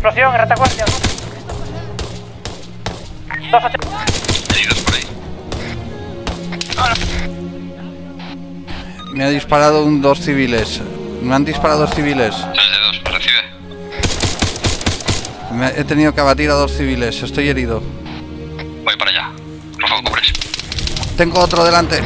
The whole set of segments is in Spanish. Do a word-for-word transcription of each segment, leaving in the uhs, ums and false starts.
explosión, retaguardia. dos ocho. Heridos por ahí. Me ha disparado un dos civiles. Me han disparado dos civiles. tres de dos, recibe. Me he tenido que abatir a dos civiles. Estoy herido. Voy para allá. Rafa, cubres. Tengo otro delante.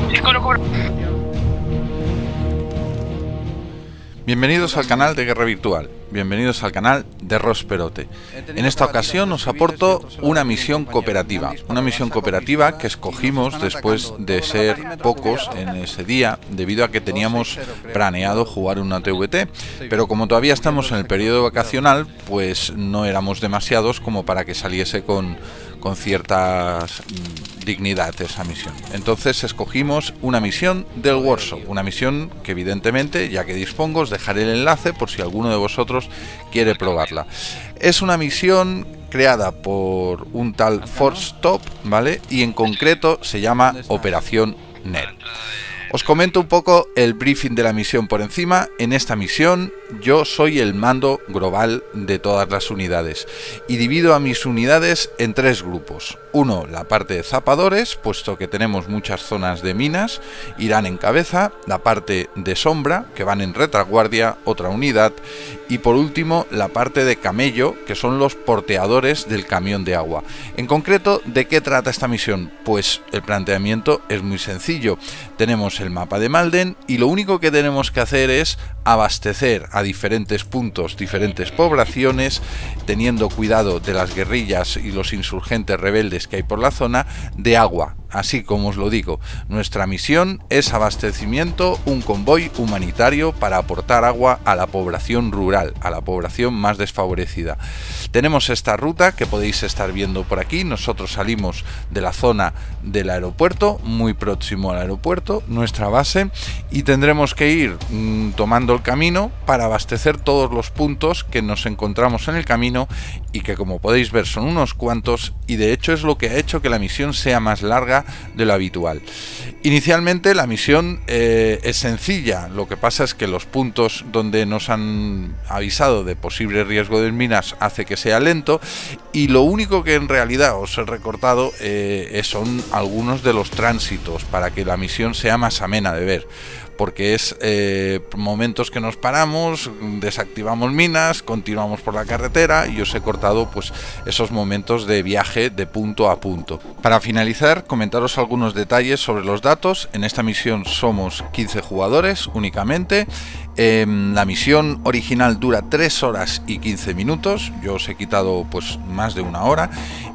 Bienvenidos al canal de Guerra Virtual. Bienvenidos al canal de Rosperote. En esta ocasión os aporto una misión cooperativa. Una misión cooperativa que escogimos después de ser pocos en ese día, debido a que teníamos planeado jugar una T V T. Pero como todavía estamos en el periodo vacacional, pues no éramos demasiados como para que saliese con, con cierta dignidad esa misión. Entonces escogimos una misión del Workshop. Una misión que evidentemente, ya que dispongo, os dejaré el enlace por si alguno de vosotros quiere probarla. Es una misión creada por un tal Force Top, ¿vale? Y en concreto se llama Operación Net. Os comento un poco el briefing de la misión por encima. En esta misión yo soy el mando global de todas las unidades y divido a mis unidades en tres grupos. Uno, la parte de zapadores, puesto que tenemos muchas zonas de minas, irán en cabeza. La parte de sombra, que van en retaguardia, otra unidad. Y por último, la parte de camello, que son los porteadores del camión de agua. En concreto, ¿de qué trata esta misión? Pues el planteamiento es muy sencillo. Tenemos el mapa de Malden y lo único que tenemos que hacer es abastecer a diferentes puntos, diferentes poblaciones, teniendo cuidado de las guerrillas y los insurgentes rebeldes que hay por la zona, de agua. Así como os lo digo, nuestra misión es abastecimiento, un convoy humanitario para aportar agua a la población rural, a la población más desfavorecida. Tenemos esta ruta que podéis estar viendo por aquí. Nosotros salimos de la zona del aeropuerto, muy próximo al aeropuerto, nuestra base, y tendremos que ir mmm, tomando el camino para abastecer todos los puntos que nos encontramos en el camino y que, como podéis ver, son unos cuantos, y de hecho es lo que ha hecho que la misión sea más larga de lo habitual. Inicialmente la misión eh, es sencilla, lo que pasa es que los puntos donde nos han avisado de posible riesgo de minas hace que sea lento, y lo único que en realidad os he recortado eh, son algunos de los tránsitos para que la misión sea más amena de ver, porque es eh, momentos que nos paramos, desactivamos minas, continuamos por la carretera, y os he cortado pues esos momentos de viaje de punto a punto. Para finalizar, comentaros algunos detalles sobre los datos. En esta misión somos quince jugadores únicamente. Eh, la misión original dura tres horas y quince minutos, yo os he quitado pues más de una hora.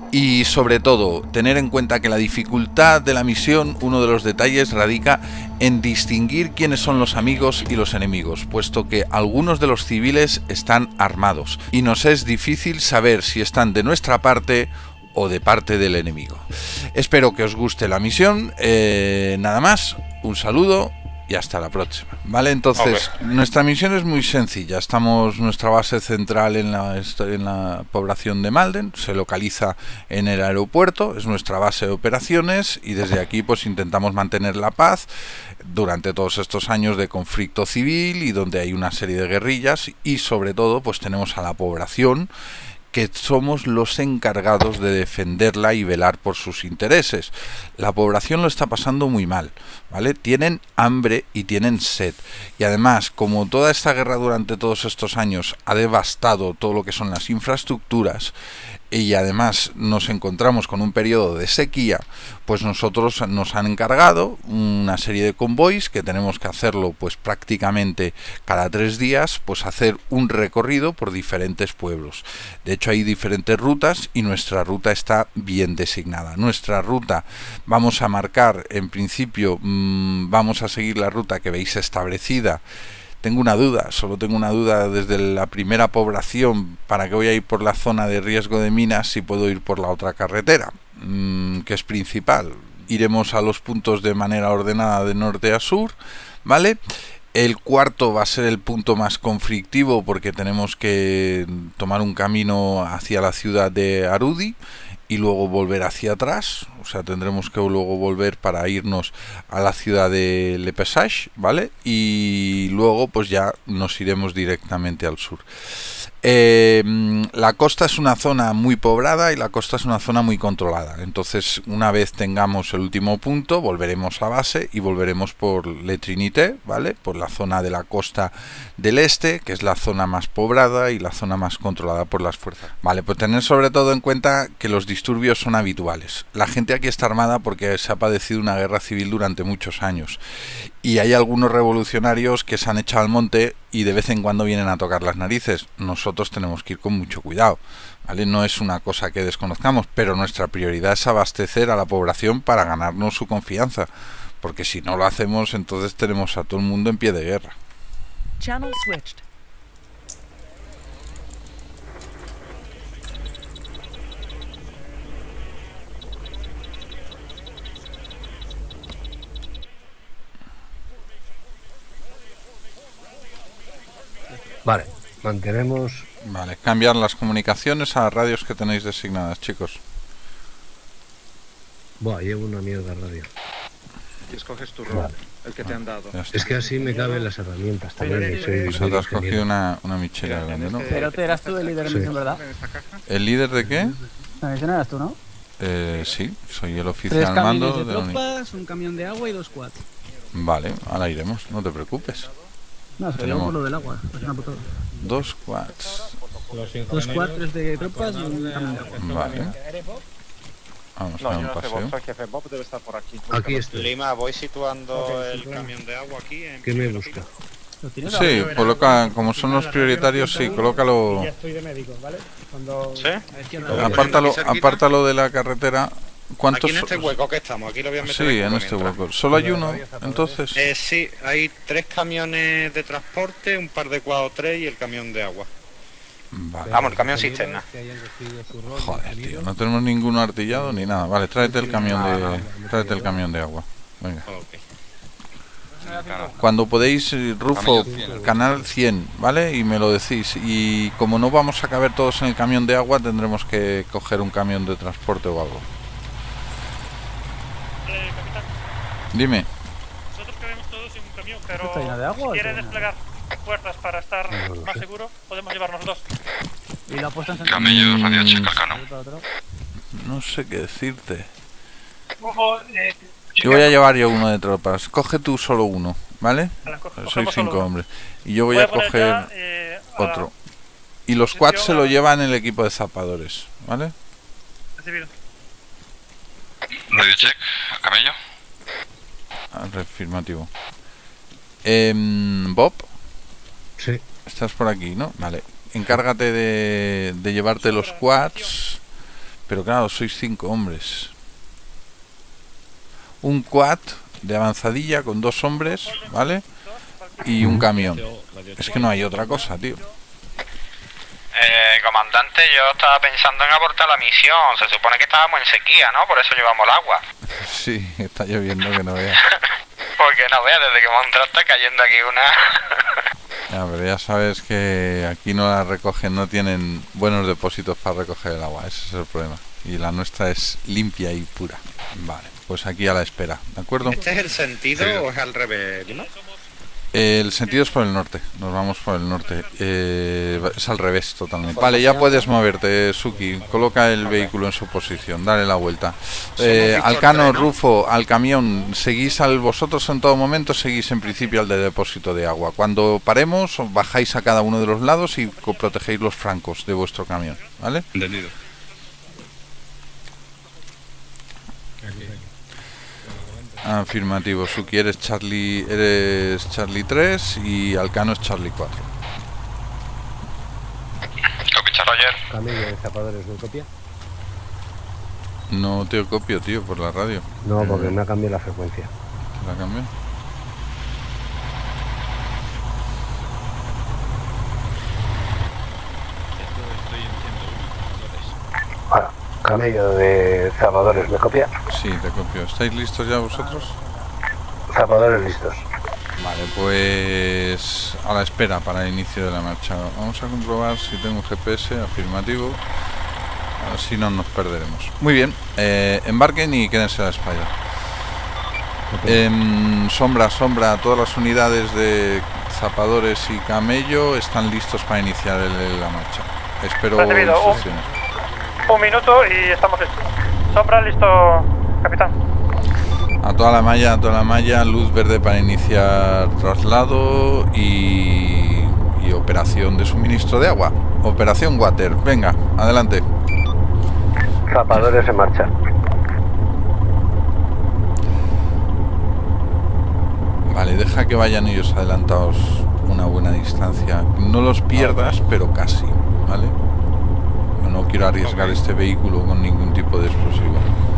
Y sobre todo, tener en cuenta que la dificultad de la misión, uno de los detalles radica en distinguir quiénes son los amigos y los enemigos, puesto que algunos de los civiles están armados y nos es difícil saber si están de nuestra parte o de parte del enemigo. Espero que os guste la misión. Eh, nada más, un saludo y hasta la próxima. Vale, entonces okay. Nuestra misión es muy sencilla. Estamos, nuestra base central en la, en la población de Malden, se localiza en el aeropuerto, es nuestra base de operaciones, y desde aquí pues intentamos mantener la paz durante todos estos años de conflicto civil y donde hay una serie de guerrillas, y sobre todo pues tenemos a la población, que somos los encargados de defenderla y velar por sus intereses. La población lo está pasando muy mal, ¿vale? Tienen hambre y tienen sed. Y además, como toda esta guerra durante todos estos años ha devastado todo lo que son las infraestructuras, y además nos encontramos con un periodo de sequía, pues nosotros nos han encargado una serie de convoys que tenemos que hacerlo pues prácticamente cada tres días, pues hacer un recorrido por diferentes pueblos. De hecho hay diferentes rutas y nuestra ruta está bien designada. Nuestra ruta vamos a marcar, en principio mmm, vamos a seguir la ruta que veis establecida. Tengo una duda, solo tengo una duda desde la primera población, ¿para qué voy a ir por la zona de riesgo de minas si puedo ir por la otra carretera, mmm, que es principal? Iremos a los puntos de manera ordenada de norte a sur, ¿vale? El cuarto va a ser el punto más conflictivo porque tenemos que tomar un camino hacia la ciudad de Arudi y luego volver hacia atrás, o sea, tendremos que luego volver para irnos a la ciudad de Le Passage, ¿vale? Y luego pues ya nos iremos directamente al sur. Eh, la costa es una zona muy poblada y la costa es una zona muy controlada. Entonces, una vez tengamos el último punto, volveremos a base y volveremos por Le Trinité, ¿vale? Por la zona de la costa del este, que es la zona más poblada y la zona más controlada por las fuerzas. Vale, pues tener sobre todo en cuenta que los disturbios son habituales. La gente aquí está armada porque se ha padecido una guerra civil durante muchos años. Y hay algunos revolucionarios que se han echado al monte y de vez en cuando vienen a tocar las narices. Nosotros tenemos que ir con mucho cuidado, ¿vale? No es una cosa que desconozcamos, pero nuestra prioridad es abastecer a la población para ganarnos su confianza, porque si no lo hacemos, entonces tenemos a todo el mundo en pie de guerra. Channel switched. Vale, mantenemos... Vale, cambiar las comunicaciones a las radios que tenéis designadas, chicos. Buah, llevo una mierda radio. Y escoges tu rol, Vale. el que te han dado. Ya está. Es que así me caben las herramientas también. y soy Pues muy te has cogido ingeniero. una, una michela Mira, grande, en ¿no? este- Pero te eras tú el líder de Sí. misión, ¿verdad? En esta caja. ¿El líder de qué? La misión eras tú, ¿no? Eh, sí, soy el Tres oficial al camiones mando de de la unidad. tropas, un camión de agua y dos quads. Vale, ahora iremos, no te preocupes. No, se lo Tenemos- digo por lo del agua. Es una putada. Dos quads. Dos quads, tres de tropas y un camión de agua. Vale. Vamos a dar un paseo. jefe. Bob debe estar por aquí. Aquí estoy. Lima, voy situando Ok, el situado. camión de agua aquí. En ¿Qué me busca? ¿Lo tienes? Sí, coloca, como son los prioritarios, sí, colócalo. Ya estoy de médico, ¿vale? Cuando... ¿Sí? A la izquierda. Apártalo, Aquí cerquita. apártalo de la carretera. ¿Cuántos? Aquí en este hueco que estamos, aquí lo voy a meter. Sí, de en culo este mientras. hueco. Solo hay uno, entonces. Eh, sí, hay tres camiones de transporte, un par de cuatro tres y el camión de agua. Vale. Vamos, el camión cisterna. Joder, tío, no tenemos ninguno artillado ni nada. Vale, tráete el camión de, tráete el camión de agua. Venga. Ok. Cuando podéis, eh, Rufo, canal cien, ¿vale? Y me lo decís. Y como no vamos a caber todos en el camión de agua, tendremos que coger un camión de transporte o algo. Eh, capitán, Dime. nosotros cabemos todos en un camión, pero ¿Está llena de agua si o quiere qué? desplegar fuerzas para estar No lo más sé. seguro, podemos llevarnos dos. Y la puesta en centro. Camello, radio check, Alcano. Otro, otro. No sé qué decirte. Ojo, eh, Yo voy a llevar yo uno de tropas. Coge tú solo uno, ¿vale? Ala, co- Soy cogemos cinco solo uno. hombres. Y yo voy Voy a poner coger ya, eh, a- otro. Y los quads se lo llevan el equipo de zapadores, ¿vale? Recibido. Radio check, camello. Afirmativo. Em, Bob, Sí. estás por aquí, ¿no? Vale. Encárgate de, de llevarte los quads. Pero claro, sois cinco hombres. Un quad de avanzadilla con dos hombres, ¿vale? Y un camión. Es que no hay otra cosa, tío. Eh, comandante, yo estaba pensando en abortar la misión. Se supone que estábamos en sequía, ¿no? Por eso llevamos el agua. Sí, está lloviendo que no veas. Porque no veas, desde que hemos entrado está cayendo aquí una... Ya, pero ya sabes que aquí no la recogen, no tienen buenos depósitos para recoger el agua, ese es el problema. Y la nuestra es limpia y pura. Vale, pues aquí a la espera, ¿de acuerdo? ¿Este es el sentido o es al revés, Lima? El sentido es por el norte, nos vamos por el norte. Eh, es al revés totalmente. Vale, ya puedes moverte, Suki. Coloca el vehículo en su posición, dale la vuelta. Eh, Alcano, Rufo, al camión, seguís al vosotros en todo momento, seguís en principio al de depósito de agua. Cuando paremos, os bajáis a cada uno de los lados y co- protegéis los francos de vuestro camión, ¿vale? Entendido. Afirmativo, Suki, eres Charlie, eres Charlie tres y Alcano es Charlie cuatro. Copy, Roger. Camello de zapadores, ¿me copia? No te copio, tío, por la radio. No, porque me ha cambiado la frecuencia. ¿La cambio? Ahora, camello de zapadores, ¿me copia? Sí, te copio. ¿Estáis listos ya vosotros? Zapadores listos. Vale, pues a la espera para el inicio de la marcha. Vamos a comprobar si tengo G P S afirmativo. Así no nos perderemos. Muy bien, eh, embarquen y quédense a la espalda. Em, sombra, sombra, todas las unidades de zapadores y camello están listos para iniciar el- la marcha. Espero Recibido. Un- instrucciones. Un minuto y estamos listos. Sombra, listo, capitán. A toda la malla, a toda la malla, luz verde para iniciar traslado y, y operación de suministro de agua. Operación Water. Venga, adelante. Zapadores en marcha. Vale, deja que vayan ellos adelantados una buena distancia. No los pierdas, pero casi, ¿vale? Yo no quiero arriesgar este vehículo con ningún tipo de explosivo.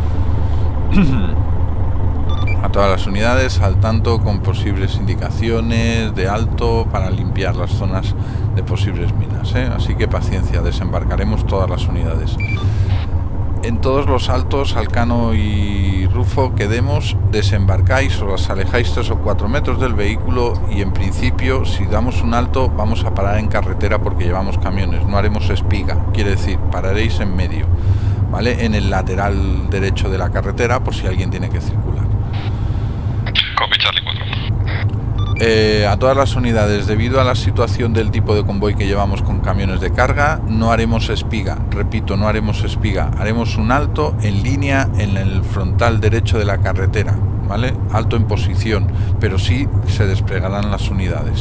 A todas las unidades al tanto con posibles indicaciones de alto para limpiar las zonas de posibles minas, ¿eh? Así que paciencia, desembarcaremos todas las unidades. En todos los altos, Alcano y Rufo, que demos, desembarcáis o os alejáis tres o cuatro metros del vehículo y en principio, si damos un alto, vamos a parar en carretera porque llevamos camiones, no haremos espiga, quiere decir, pararéis en medio, ¿vale? En el lateral derecho de la carretera por si alguien tiene que circular. Copy, Charlie cuatro. Eh, a todas las unidades, debido a la situación del tipo de convoy que llevamos con camiones de carga, no haremos espiga, repito, no haremos espiga, haremos un alto en línea en el frontal derecho de la carretera, ¿vale? Alto en posición, pero sí se desplegarán las unidades.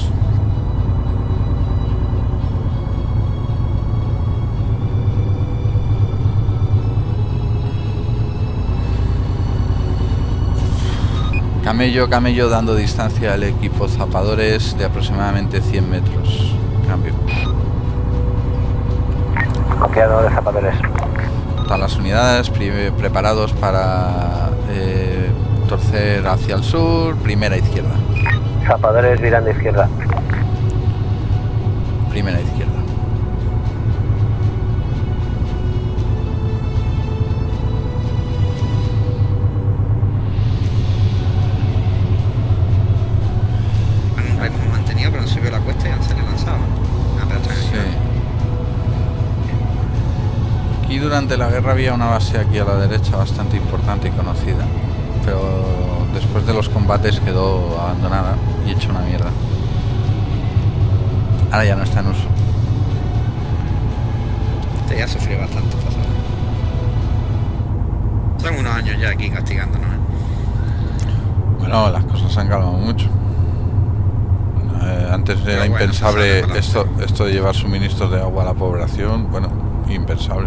Camello, camello dando distancia al equipo zapadores de aproximadamente cien metros. Cambio. Bloqueado de zapadores. Todas las unidades pre- preparados para eh, torcer hacia el sur, primera izquierda. Zapadores virando izquierda. Primera izquierda. Un ritmo mantenido, pero no subió la cuesta y ya se le lanzaba. Ah, pero está Sí. Aquí durante la guerra había una base aquí a la derecha bastante importante y conocida, pero después de los combates quedó abandonada y hecha una mierda. Ahora ya no está en uso. Este ya sufrió bastante esta zona. Son unos años ya aquí castigándonos, ¿eh? Bueno, las cosas se han calmado mucho. Eh, antes era bueno, impensable se sale esto, esto de llevar suministros de agua a la población. Bueno, impensable.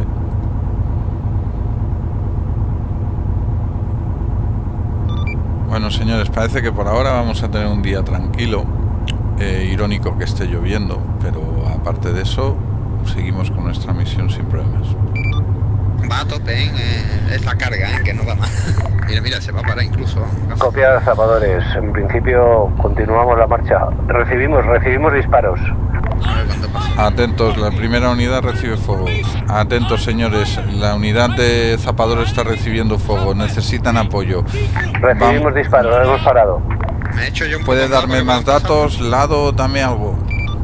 Bueno, señores, parece que por ahora vamos a tener un día tranquilo. Eh, irónico que esté lloviendo, pero aparte de eso, seguimos con nuestra misión sin problemas. Va a tope, ¿eh? Eh, es la carga, ¿eh? Que no va más. Mira, mira, se va a parar incluso. Copiado de zapadores. En principio continuamos la marcha. Recibimos, recibimos disparos. A ver cuándo pasa. Atentos, la primera unidad recibe fuego. Atentos, señores, la unidad de zapadores está recibiendo fuego. Necesitan apoyo. Recibimos Vamos. disparos, hemos parado. Me he hecho yo un ¿Puede poco darme porque más me ha pasado. datos? Lado, dame algo.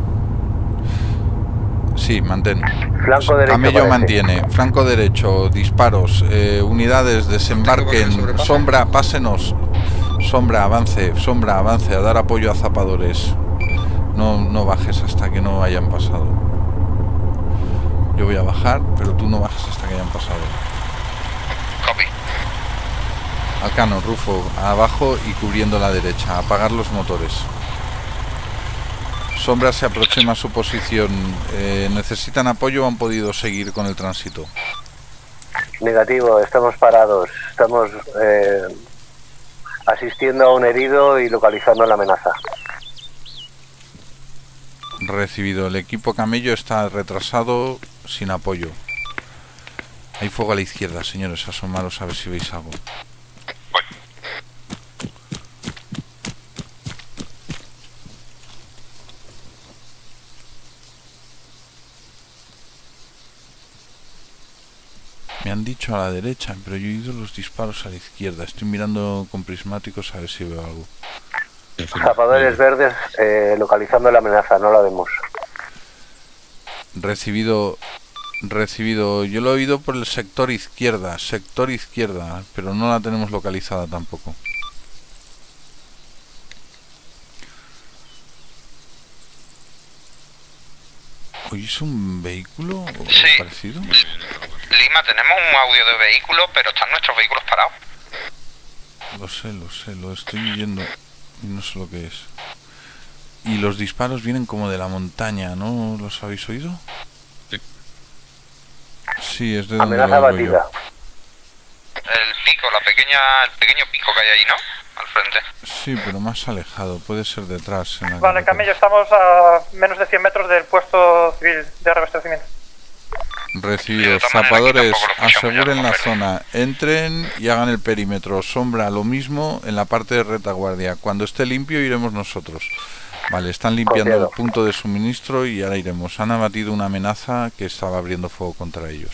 Sí, mantén. Flanco derecho. Camello parece. mantiene. Flanco derecho, disparos. Eh, unidades, desembarquen. sobrepasa. Sombra, pásenos. Sombra, avance. Sombra, avance. A dar apoyo a zapadores. No, no bajes hasta que no hayan pasado. Yo voy a bajar, pero tú no bajes hasta que hayan pasado. Copy. Alcano, Rufo, abajo y cubriendo la derecha. Apagar los motores. Sombra se aproxima a su posición. Eh, ¿Necesitan apoyo o han podido seguir con el tránsito? Negativo, estamos parados. Estamos eh, asistiendo a un herido y localizando la amenaza. Recibido. El equipo camello está retrasado sin apoyo. Hay fuego a la izquierda, señores. Asomaros a ver si veis algo. Voy. Me han dicho a la derecha, pero yo he oído los disparos a la izquierda. Estoy mirando con prismáticos a ver si veo algo. Zapadores verdes eh, localizando la amenaza, no la vemos. Recibido, recibido. Yo lo he oído por el sector izquierda, sector izquierda, pero no la tenemos localizada tampoco. ¿Oís un vehículo o Sí. parecido? Lima, tenemos un audio de vehículo, pero están nuestros vehículos parados. Lo sé, lo sé, lo estoy oyendo y no sé lo que es. Y los disparos vienen como de la montaña, ¿no los habéis oído? Sí. Sí, es de donde Amenaza lo oigo yo. batida. El pico, la pequeña, el pequeño pico que hay ahí, ¿no? Al frente. Sí, pero más alejado, puede ser detrás. En la Vale, carretera. Camello, estamos a menos de cien metros del puesto civil de reabastecimiento. Recibido. De otra manera, aquí Zapadores, tampoco lo escuchamos, aseguren ya la lo zona, entren y hagan el perímetro. Sombra, lo mismo en la parte de retaguardia. Cuando esté limpio iremos nosotros. Vale, están limpiando Copiado. el punto de suministro y ahora iremos. Han abatido una amenaza que estaba abriendo fuego contra ellos.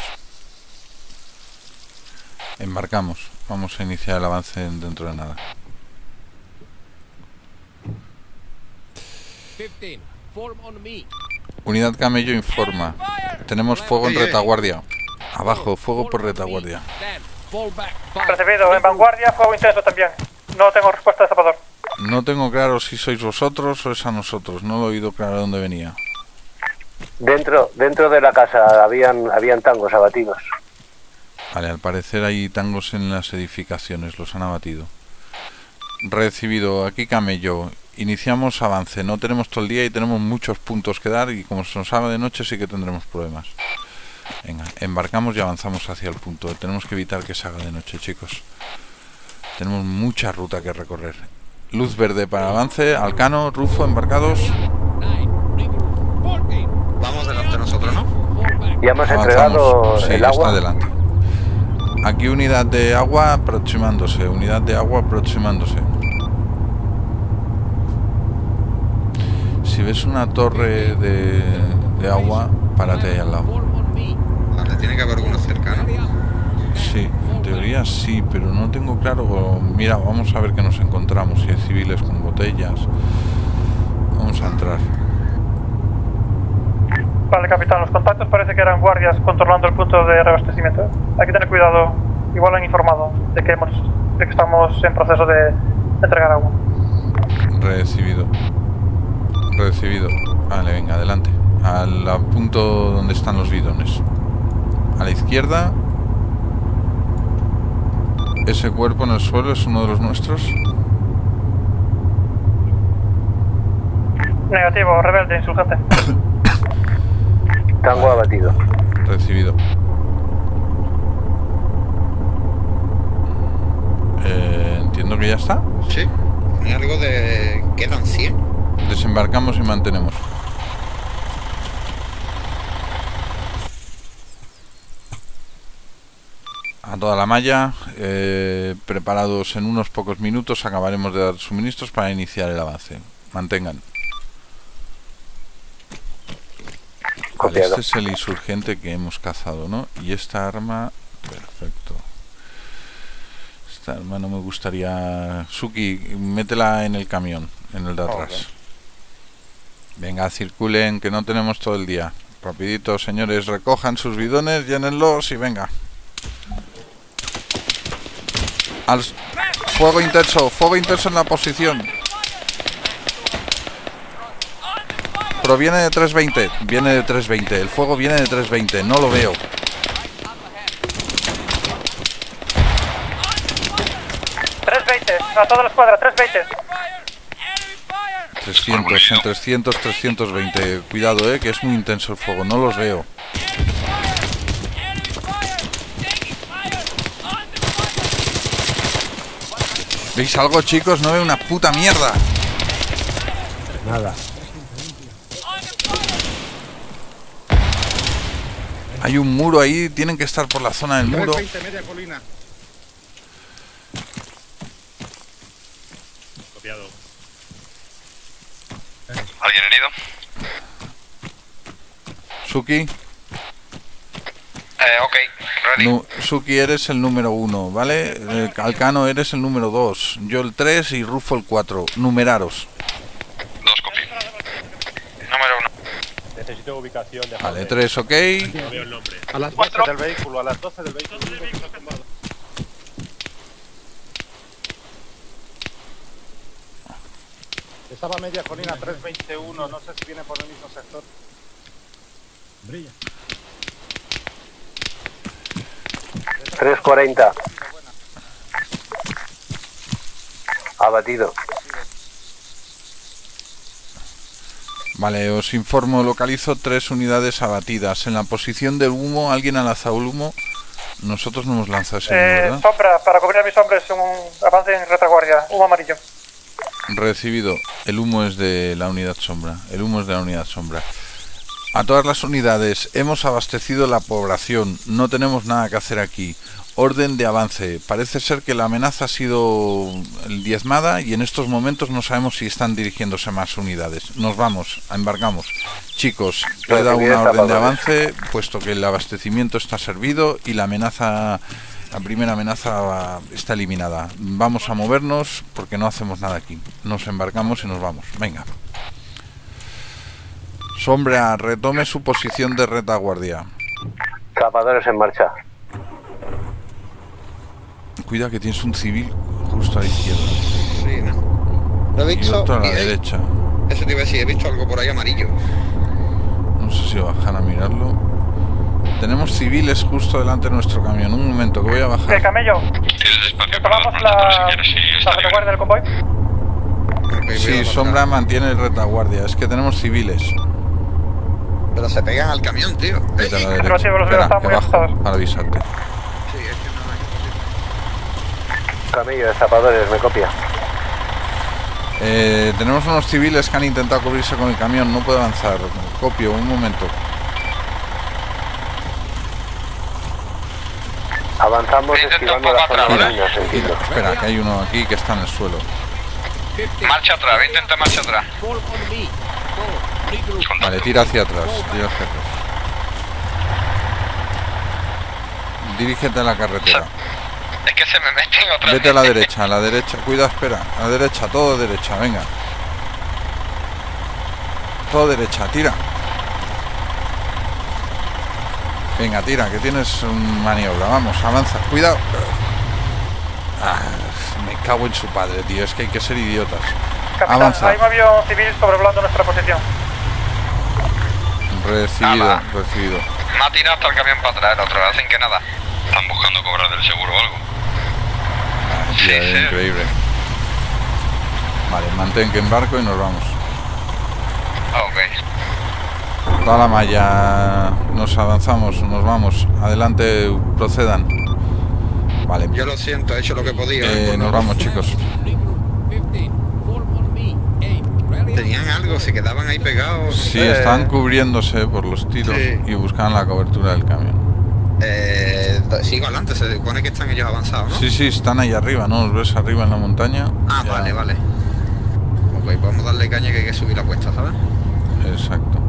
Embarcamos. Vamos a iniciar el avance dentro de nada. Unidad Camello informa. Tenemos fuego en retaguardia. Abajo, fuego por retaguardia. Recibido, en vanguardia, fuego intenso también. No tengo respuesta de zapador. No tengo claro si sois vosotros o es a nosotros. No lo he oído claro de dónde venía. Dentro, dentro de la casa habían, habían tangos abatidos. Vale, al parecer hay tangos en las edificaciones. Los han abatido. Recibido. Aquí Camello. Iniciamos avance. No tenemos todo el día y tenemos muchos puntos que dar. Y como se nos haga de noche sí que tendremos problemas. Venga, embarcamos y avanzamos hacia el punto. Tenemos que evitar que se haga de noche, chicos. Tenemos mucha ruta que recorrer. Luz verde para avance. Alcano, Rufo, embarcados. Vamos delante nosotros, ¿no? Ya hemos Avanzamos. entregado Sí, el ya agua. está adelante. Aquí unidad de agua aproximándose. Unidad de agua aproximándose. Si ves una torre de, de agua, párate ahí al lado. Vale, tiene que haber alguno cercano. Sí, en teoría sí, pero no tengo claro. Mira, vamos a ver qué nos encontramos. Si hay civiles con botellas. Vamos a entrar. Vale, capitán, los contactos parece que eran guardias controlando el punto de reabastecimiento. Hay que tener cuidado. Igual han informado de que, hemos, de que estamos en proceso de entregar agua. Recibido. Recibido. Vale, venga, adelante. Al al punto donde están los bidones. A la izquierda. Ese cuerpo en el suelo es uno de los nuestros. Negativo, rebelde, insurgente. Tango abatido. Recibido. Eh, entiendo que ya está. Sí. Hay algo de... Quedan cien. Desembarcamos y mantenemos. A toda la malla, eh, preparados en unos pocos minutos, acabaremos de dar suministros para iniciar el avance. Mantengan. Vale, Copiado. este es el insurgente que hemos cazado, ¿no? Y esta arma... Perfecto. Esta arma no me gustaría... Suki, métela en el camión, en el de atrás. Venga, circulen, que no tenemos todo el día. Rapidito, señores, recojan sus bidones, llénenlos y venga. Al... Fuego intenso, fuego intenso en la posición. Proviene de tres veinte, viene de tres veinte, el fuego viene de tres veinte, no lo veo. tres veinte, a toda la escuadra, tres veinte. trescientos, en trescientos, trescientos veinte. Cuidado, eh, que es muy intenso el fuego, no los veo. ¿Veis algo, chicos? No veo una puta mierda. Nada. Hay un muro ahí, tienen que estar por la zona del muro. veinte, media colina. Copiado. ¿Alguien herido? Suki, Eh, ok, ready. nu- Suki eres el número uno, ¿vale? Eh, Alcano eres el número dos, yo el tres y Rufo el cuatro. Numeraros. Dos, copy. Número uno. Necesito ubicación de Vale, tres, ok. No veo el nombre. A las doce del vehículo, a las doce del vehículo. Estaba media colina tres veintiuno, no sé si viene por el mismo sector. Brilla. tres cuarenta. Abatido. Vale, os informo, localizo tres unidades abatidas. En la posición del humo, alguien ha lanzado el humo. Nosotros no hemos lanzado ese humo, Eh, ¿verdad? sombra, para cubrir a mis hombres, un avance en retaguardia, humo amarillo. Recibido. El humo es de la unidad sombra. El humo es de la unidad sombra. A todas las unidades, hemos abastecido la población. No tenemos nada que hacer aquí. Orden de avance. Parece ser que la amenaza ha sido diezmada y en estos momentos no sabemos si están dirigiéndose más unidades. Nos vamos, embarcamos. Chicos, he dado una orden de avance, puesto que el abastecimiento está servido y la amenaza, la primera amenaza está eliminada. Vamos a movernos porque no hacemos nada aquí. Nos embarcamos y nos vamos. Venga. Sombra, retome su posición de retaguardia. Zapadores en marcha. Cuida que tienes un civil justo a la izquierda. Sí, no. Lo he Y visto. otro a la y he- derecha. Eso te iba a decir, he visto algo por ahí amarillo. No sé si bajar a mirarlo. Tenemos civiles justo delante de nuestro camión. Un momento, que voy a El bajar. camello, Tienes espacio para tomamos dos por la, si quieres, si la está libre. retaguardia del convoy. Ok, voy a Sí, bajar. Sombra mantiene el retaguardia. Es que tenemos civiles. Pero se pegan al camión, tío. Vete a la derecha. Pero sí, los Espera, están que muy bajo asustados. para avisarte. Sí, es que no hay. Camello de zapadores, me copia. Eh, tenemos unos civiles que han intentado cubrirse con el camión. No puedo avanzar. Copio, un momento. Avanzamos Intento esquivando un la poco zona atrás, de ¿vale? minas, entiendo. Espera, que hay uno aquí que está en el suelo. Marcha atrás, voy a intentar marcha atrás. Vale, tira hacia atrás. Tira hacia atrás. Dirígete a la carretera. Es que se me meten otra Vete a la derecha, a la derecha. Cuida, espera. A la derecha, todo derecha, venga. Todo derecha, tira. Venga, tira, que tienes un maniobra. Vamos, avanza, cuidado. Ah, me cago en su padre, tío. Es que hay que ser idiotas. Capitán, Avanza. hay un avión civil sobrevolando nuestra posición. Recibido, Nada. recibido. Me ha tirado hasta el camión para atrás el otro, hacen que nada. Están buscando cobrar del seguro o algo. Ah, Sí, tío, sí. increíble. Vale, mantén que embarco y nos vamos. Ah, ok. Toda la malla, nos avanzamos, nos vamos. Adelante, procedan. Vale, Yo lo siento, he hecho lo que podía. eh, Por nos lo- vamos, chicos. Tenían algo, se quedaban ahí pegados. no Sí, sé. están cubriéndose por los tiros Sí. y buscan la cobertura del camión. Eh, sigo adelante, se supone que están ellos avanzados, ¿no? Sí, sí, están ahí arriba, ¿no? ¿Los ves arriba en la montaña? Ah, Ya. vale, vale. Ok, podemos darle caña que hay que subir la cuesta, ¿sabes? Exacto.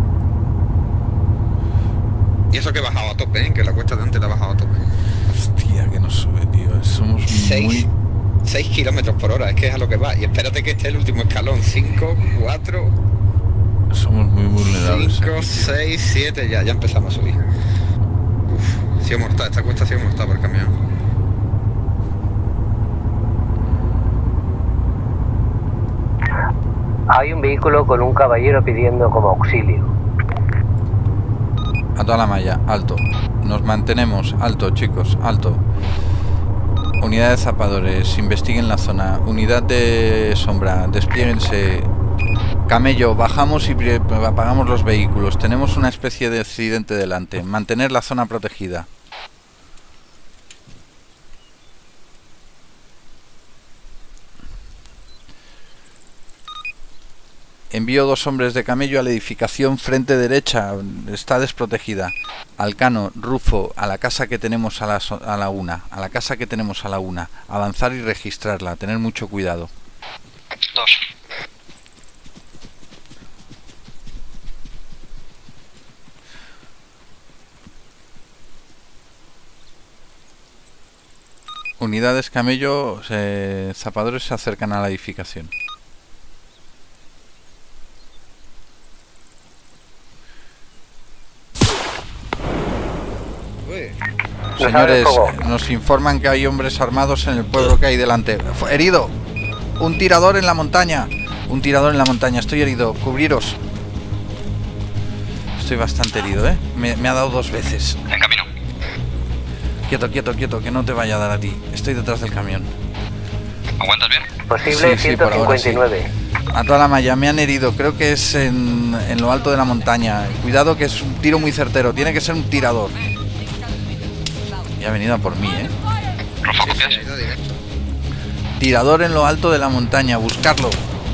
Y eso que he bajado a tope, ¿eh? Que la cuesta de antes la he bajado a tope. Hostia, que nos sube, tío. Somos Seis, muy... seis kilómetros por hora, es que es a lo que va. Y espérate que esté el último escalón. cinco, cuatro, Somos muy vulnerables. cinco, aquí, tío. seis, siete, ya, ya empezamos a subir. Uf, ha sido mortal, esta cuesta ha sido mortal por el camión. Hay un vehículo con un caballero pidiendo como auxilio. A toda la malla, alto. Nos mantenemos, alto, chicos, alto. Unidad de zapadores, investiguen la zona. Unidad de sombra, desplieguense. Camello, bajamos y pre- apagamos los vehículos. Tenemos una especie de accidente delante. Mantener la zona protegida. Envío dos hombres de camello a la edificación frente derecha, está desprotegida. Alcano, Rufo, a la casa que tenemos a la, so- a la una, a la casa que tenemos a la una. Avanzar y registrarla, tener mucho cuidado. Dos. Unidades camello, eh, zapadores se acercan a la edificación. Uy, Nos Señores, abren fuego. nos informan que hay hombres armados en el pueblo que hay delante. Fu- ¡Herido! ¡Un tirador en la montaña! Un tirador en la montaña, estoy herido. Cubriros. Estoy bastante herido, ¿eh? Me, me ha dado dos veces. En camino. Quieto, quieto, quieto, que no te vaya a dar a ti. Estoy detrás del camión. ¿Aguantas bien? Posible Sí, sí, por ahora sí. ciento cincuenta y nueve. A toda la malla, me han herido. Creo que es en, en lo alto de la montaña. Cuidado que es un tiro muy certero. Tiene que ser un tirador. Y ha venido a por mí, ¿eh? Rufo, Sí, sí, ¿copias? ha ido directo. Tirador en lo alto de la montaña. Buscarlo.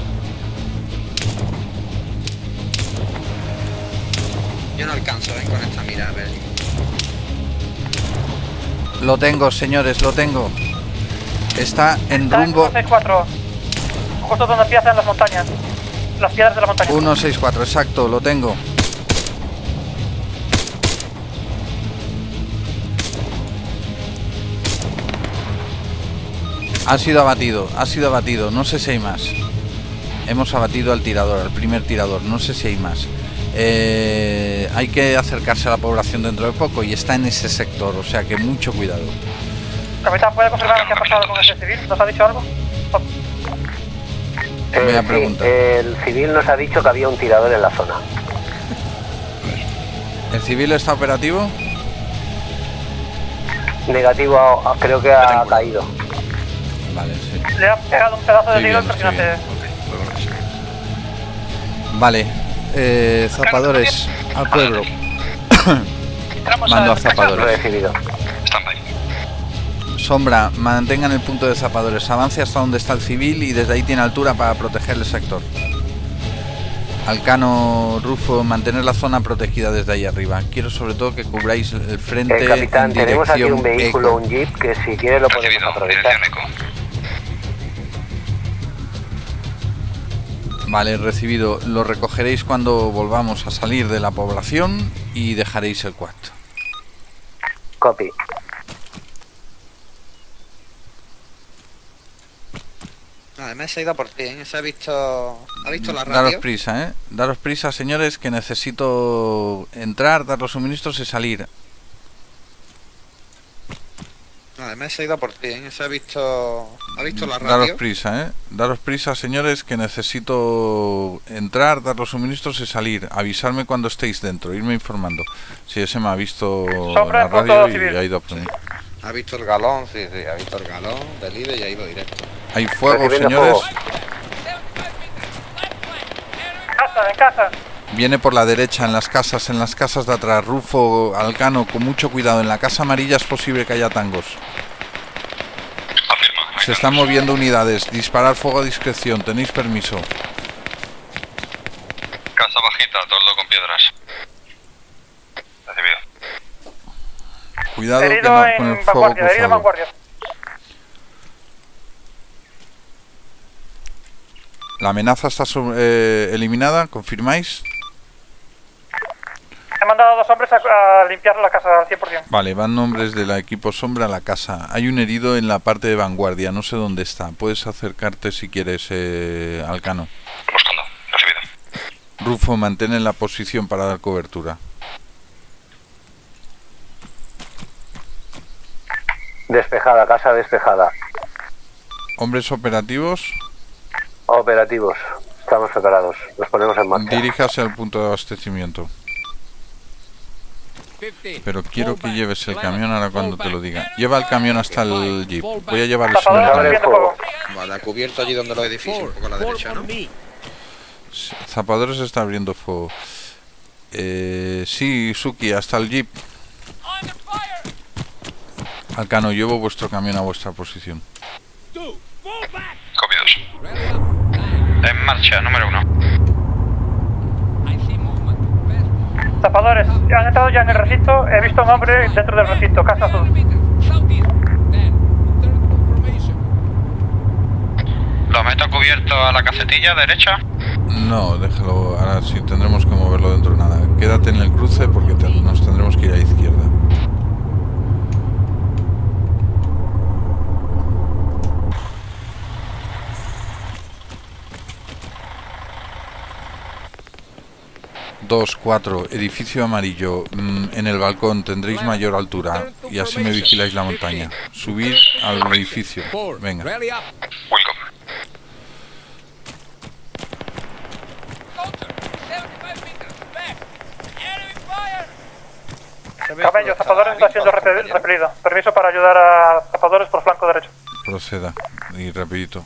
Yo no alcanzo, ven con esta mira, a ver. Lo tengo, señores, lo tengo. Está en Está en rumbo uno seis cuatro. Justo donde empiezan las montañas. Las piedras de la montaña. uno seis cuatro, exacto, lo tengo. Ha sido abatido, ha sido abatido, no sé si hay más. Hemos abatido al tirador, al primer tirador, no sé si hay más. Eh, hay que acercarse a la población dentro de poco y está en ese sector, o sea que mucho cuidado. Capitán, ¿puede confirmar qué ha pasado con ese civil? ¿Nos ha dicho algo? Voy a sí, preguntar. el civil nos ha dicho que había un tirador en la zona. ¿El civil está operativo? Negativo, a- creo que ha caído. Vale, sí. Le ha pegado un pedazo de Estoy tiro bien, estoy impresionante. Vale, eh, zapadores al pueblo. Mando a zapadores. Recibido. Stand-by. Sombra, mantengan el punto de zapadores. Avance hasta donde está el civil y desde ahí tiene altura para proteger el sector. Alcano, Rufo, mantener la zona protegida desde ahí arriba. Quiero sobre todo que cubráis el frente Eh, capitán, en tenemos aquí dirección un vehículo, eco. un jeep, que si quiere lo podemos Recibido. aprovechar. Dirección eco. Vale, recibido. Lo recogeréis cuando volvamos a salir de la población y dejaréis el quad. Copy. Además se ha ido por ti, ¿eh? Se ha visto... ¿Ha visto la Daros radio? prisa, ¿eh? Daros prisa, señores, que necesito entrar, dar los suministros y salir. Además se ha ido por ti, ¿eh? Se ha visto... ¿Ha visto la Daros radio? prisa, ¿eh? Daros prisa, señores, que necesito entrar, dar los suministros y salir. Avisarme cuando estéis dentro, irme informando. Si ese me ha visto Sombra la en punto radio y civil. ha ido por mí. Ha visto el galón, sí, sí, ha visto el galón del I B E y ha ido directo. Hay fuego, Recibiendo señores. fuego. Casa, en casa. Viene por la derecha, en las casas, en las casas de atrás. Rufo, Alcano, con mucho cuidado. En la casa amarilla es posible que haya tangos. Afirma. Se están moviendo unidades. Disparar fuego a discreción. Tenéis permiso. Casa bajita, toldo con piedras. Recibido. Cuidado que Herido no, en con el fuego vanguardia, herido en cruzado. vanguardia. La amenaza está sobre- eh, eliminada. ¿Confirmáis? He mandado a dos hombres a, a limpiar la casa al cien por cien. Vale, van nombres del equipo Sombra a la casa. Hay un herido en la parte de vanguardia, no sé dónde está. Puedes acercarte si quieres, eh, Alcano. Buscando. Recibido. Rufo, mantén en la posición para dar cobertura. Despejada, casa despejada. Hombres operativos, Operativos. Estamos preparados. Nos ponemos en marcha. diríjase al punto de abastecimiento. Pero quiero que lleves el camión ahora cuando te lo diga. Lleva el camión hasta el jeep. Voy a llevar el Tapadores suministro. recibiendo fuego. Vale, ha cubierto allí donde los edificios, un poco a la derecha, ¿no? Zapadores está abriendo fuego. Eh, sí, Suki, hasta el jeep. Alcano, llevo vuestro camión a vuestra posición. Copiados. En marcha, número uno. Tapadores, han entrado ya en el recinto. He visto un hombre dentro del recinto, casa azul. ¿Lo meto cubierto a la casetilla derecha? No, déjalo, ahora sí tendremos que moverlo dentro de nada. Quédate en el cruce porque te- nos tendremos que ir a izquierda. Dos, cuatro, edificio amarillo. Mm, en el balcón tendréis mayor altura y así me vigiláis la montaña. Subid al edificio. Venga. Welcome. Camello, zapadores está siendo repe- repelido. Permiso para ayudar a zapadores por flanco derecho. Proceda. Y rapidito.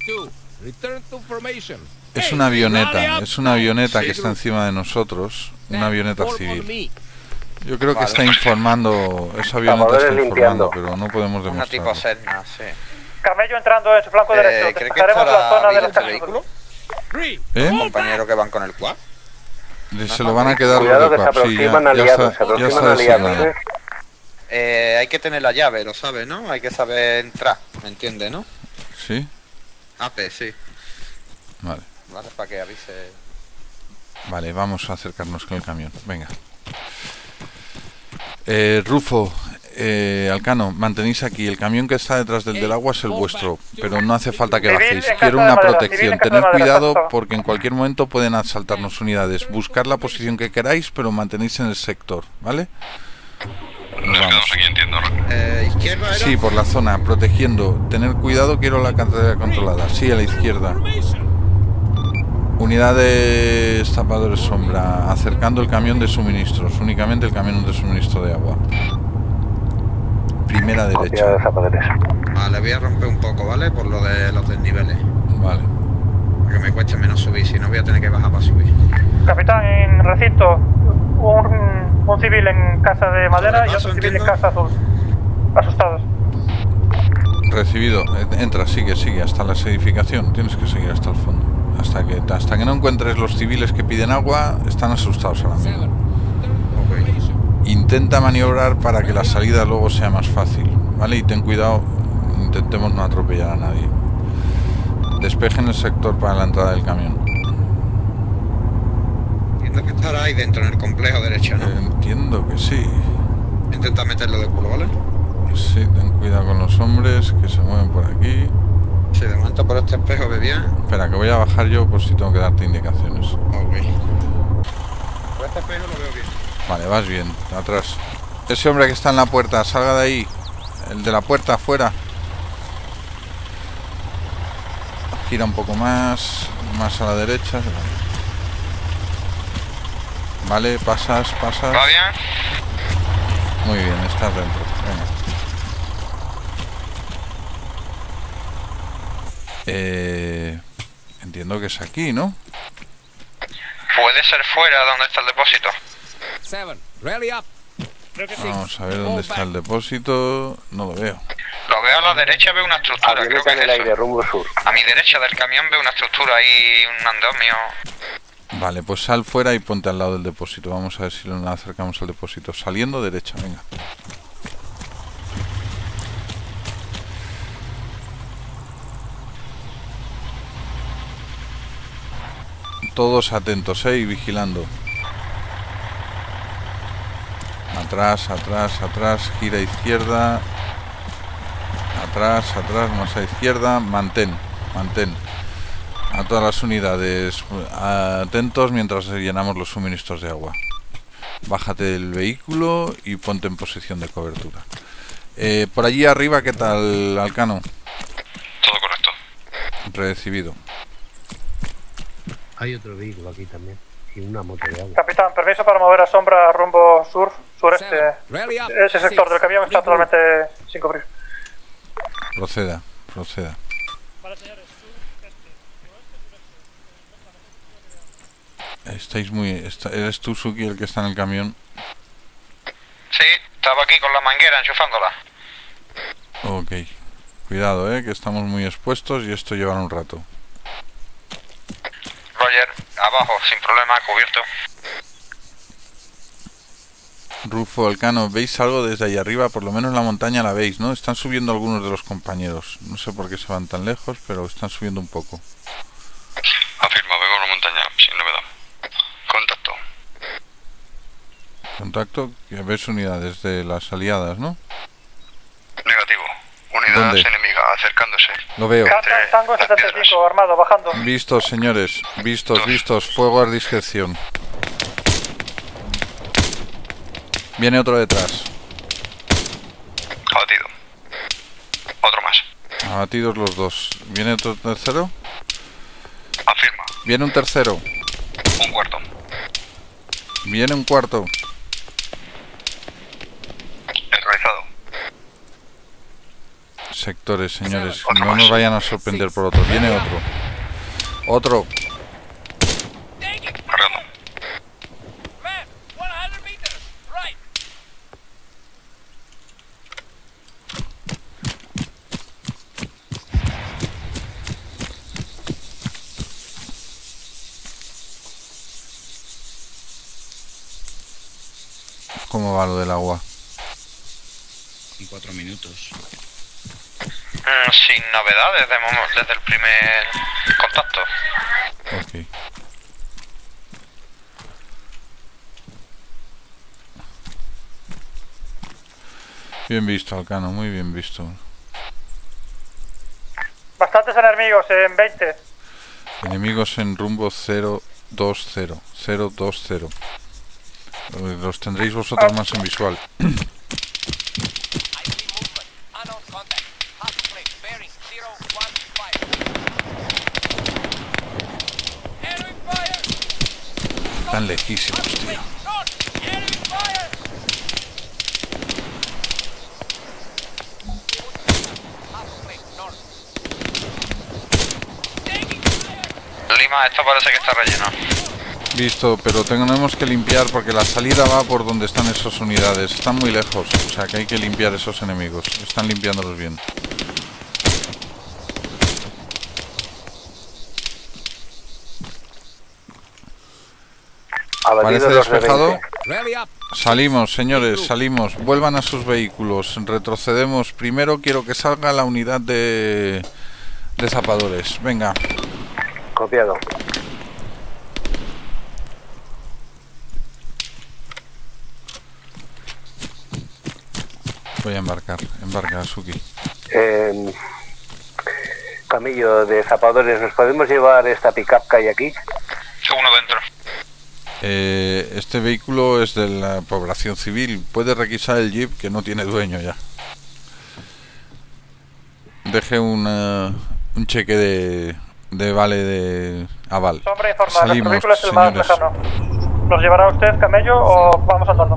Es una avioneta, es una avioneta que está encima de nosotros. Una avioneta civil. Yo creo que está informando, esa avioneta está informando, pero no podemos Una tipo demostrarlo. Sedna, sí. Camello entrando en su flanco derecho. Eh, ¿Cree que Despejaremos la estará zona de bien las este casas. vehículo? ¿Eh? Compañeros que van con el quad. Se lo van a quedar Cuidado los de que se Quap, sí, ya, aproximan ya aliados, está- se ya aproximan está aliados, designado. ¿eh? Eh, hay que tener la llave, lo sabe, ¿no? Hay que saber entrar, ¿me entiende, no? ¿Sí? A P, sí. Vale. Vale, para que avise. Vale, vamos a acercarnos con el camión. Venga. Eh, Rufo, eh, Alcano, mantenéis aquí. El camión que está detrás del del agua es el vuestro, pero no hace falta que Civil bajéis. en casa Quiero de una madera, civil protección. en casa de Tened madera, cuidado está. porque en cualquier momento pueden asaltarnos unidades. Buscar la posición que queráis, pero mantenéis en el sector, ¿vale? Nos Nos vamos. quedamos aquí, entiendo. Eh, izquierda era. Sí, por la zona, protegiendo. Tener cuidado, quiero la carretera controlada. Sí, a la izquierda. Unidades tapadores sombra, acercando el camión de suministros, únicamente el camión de suministro de agua. Primera Copia derecha. de zapaderes. Vale, voy a romper un poco, ¿vale? Por lo de los desniveles. Vale. Para que me cueste menos subir, si no voy a tener que bajar para subir. Capitán, en recinto, un, un civil en casa de madera y Sobrepaso, otro civil en entiendo. casa azul. Asustados. Recibido. Eh, Entra, sigue, sigue hasta la edificación. Tienes que seguir hasta el fondo. Hasta que, hasta que no encuentres los civiles que piden agua, están asustados ahora mismo. Ok. Intenta maniobrar para que la salida luego sea más fácil, ¿vale? Y ten cuidado, intentemos no atropellar a nadie. Despejen el sector para la entrada del camión. Entiendo que estará ahí dentro, en el complejo derecho, ¿no? Entiendo que sí. Intenta meterlo de culo, ¿vale? Sí, ten cuidado con los hombres que se mueven por aquí. Sí, de momento por este espejo ve bien. Espera, que voy a bajar yo por si tengo que darte indicaciones. Ok. Por este espejo lo veo bien. Vale, vas bien, atrás. Ese hombre que está en la puerta, salga de ahí. El de la puerta, afuera. Gira un poco más, más a la derecha. Vale, pasas, pasas. ¿Va bien? Muy bien, estás dentro. Venga. Eh, entiendo que es aquí, ¿no? Puede ser fuera donde está el depósito. Vamos a ver dónde está el depósito. No lo veo. Lo veo a la derecha, veo una estructura, creo Avioneta que en es el aire, eso. rumbo sur. A mi derecha del camión veo una estructura ahí, un andamio. Vale, pues sal fuera y ponte al lado del depósito. Vamos a ver si nos acercamos al depósito. Saliendo derecha, venga. Todos atentos, eh, y vigilando. Atrás, atrás, atrás, gira a izquierda. Atrás, atrás, más a izquierda. Mantén, mantén. A todas las unidades, atentos mientras llenamos los suministros de agua. Bájate del vehículo y ponte en posición de cobertura. Eh, por allí arriba, ¿qué tal, Alcano? Todo correcto. Recibido. Hay otro vehículo aquí también. Y una moto de agua. Capitán, permiso para mover a sombra rumbo sur, sureste. Ese sector del camión está totalmente sin cubrir. Proceda, proceda. Vale, señores. Estáis muy... está- ¿Eres tú, Suki, el que está en el camión? Sí, estaba aquí con la manguera enchufándola. Ok. Cuidado, eh, que estamos muy expuestos y esto llevará un rato. Roger, abajo, sin problema, cubierto. Rufo, Alcano, ¿veis algo desde ahí arriba? Por lo menos la montaña la veis, ¿no? Están subiendo algunos de los compañeros. No sé por qué se van tan lejos, pero están subiendo un poco. Afirma, veo una montaña, sin novedad. Contacto. Contacto, que ves unidades de las aliadas, ¿no? Negativo. Unidad ¿Dónde? enemiga acercándose. Lo veo. Capitán, Tango setenta y cinco, armado, bajando. Vistos, señores. Vistos, vistos. Fuego a discreción. Viene otro detrás. Abatido. Otro más. Abatidos los dos. ¿Viene otro tercero? Afirma. Viene un tercero. Un cuarto. Viene un cuarto. sectores, señores. No nos vayan a sorprender por otro. Viene otro. Otro. Cargando. ¿Cómo va lo del agua? En cuatro minutos. Mm, sin novedades de momo- desde el primer contacto. Ok. Bien visto, Alcano, muy bien visto. Bastantes enemigos en veinte. Enemigos en rumbo cero dos cero. cero dos cero. Los tendréis vosotros más en visual. Están lejísimos, tío. Lima, esto parece que está relleno. Visto, pero tenemos que limpiar porque la salida va por donde están esas unidades. Están muy lejos, o sea que hay que limpiar esos enemigos. Están limpiándolos bien. Parece despejado. Salimos, señores, salimos. Vuelvan a sus vehículos. Retrocedemos. Primero quiero que salga la unidad de, de zapadores. Venga. Copiado. Voy a embarcar. Embarca, Suki. Eh, Camillo de zapadores, ¿nos podemos llevar esta pick-up que hay aquí? Uno dentro. Eh, este vehículo es de la población civil. Puede requisar el jeep que no tiene dueño ya. Deje una, un cheque de, de vale de aval. Sombra informada, Salimos, nuestro vehículo es el más señores. lejano. ¿Nos llevará usted, camello, o vamos andando?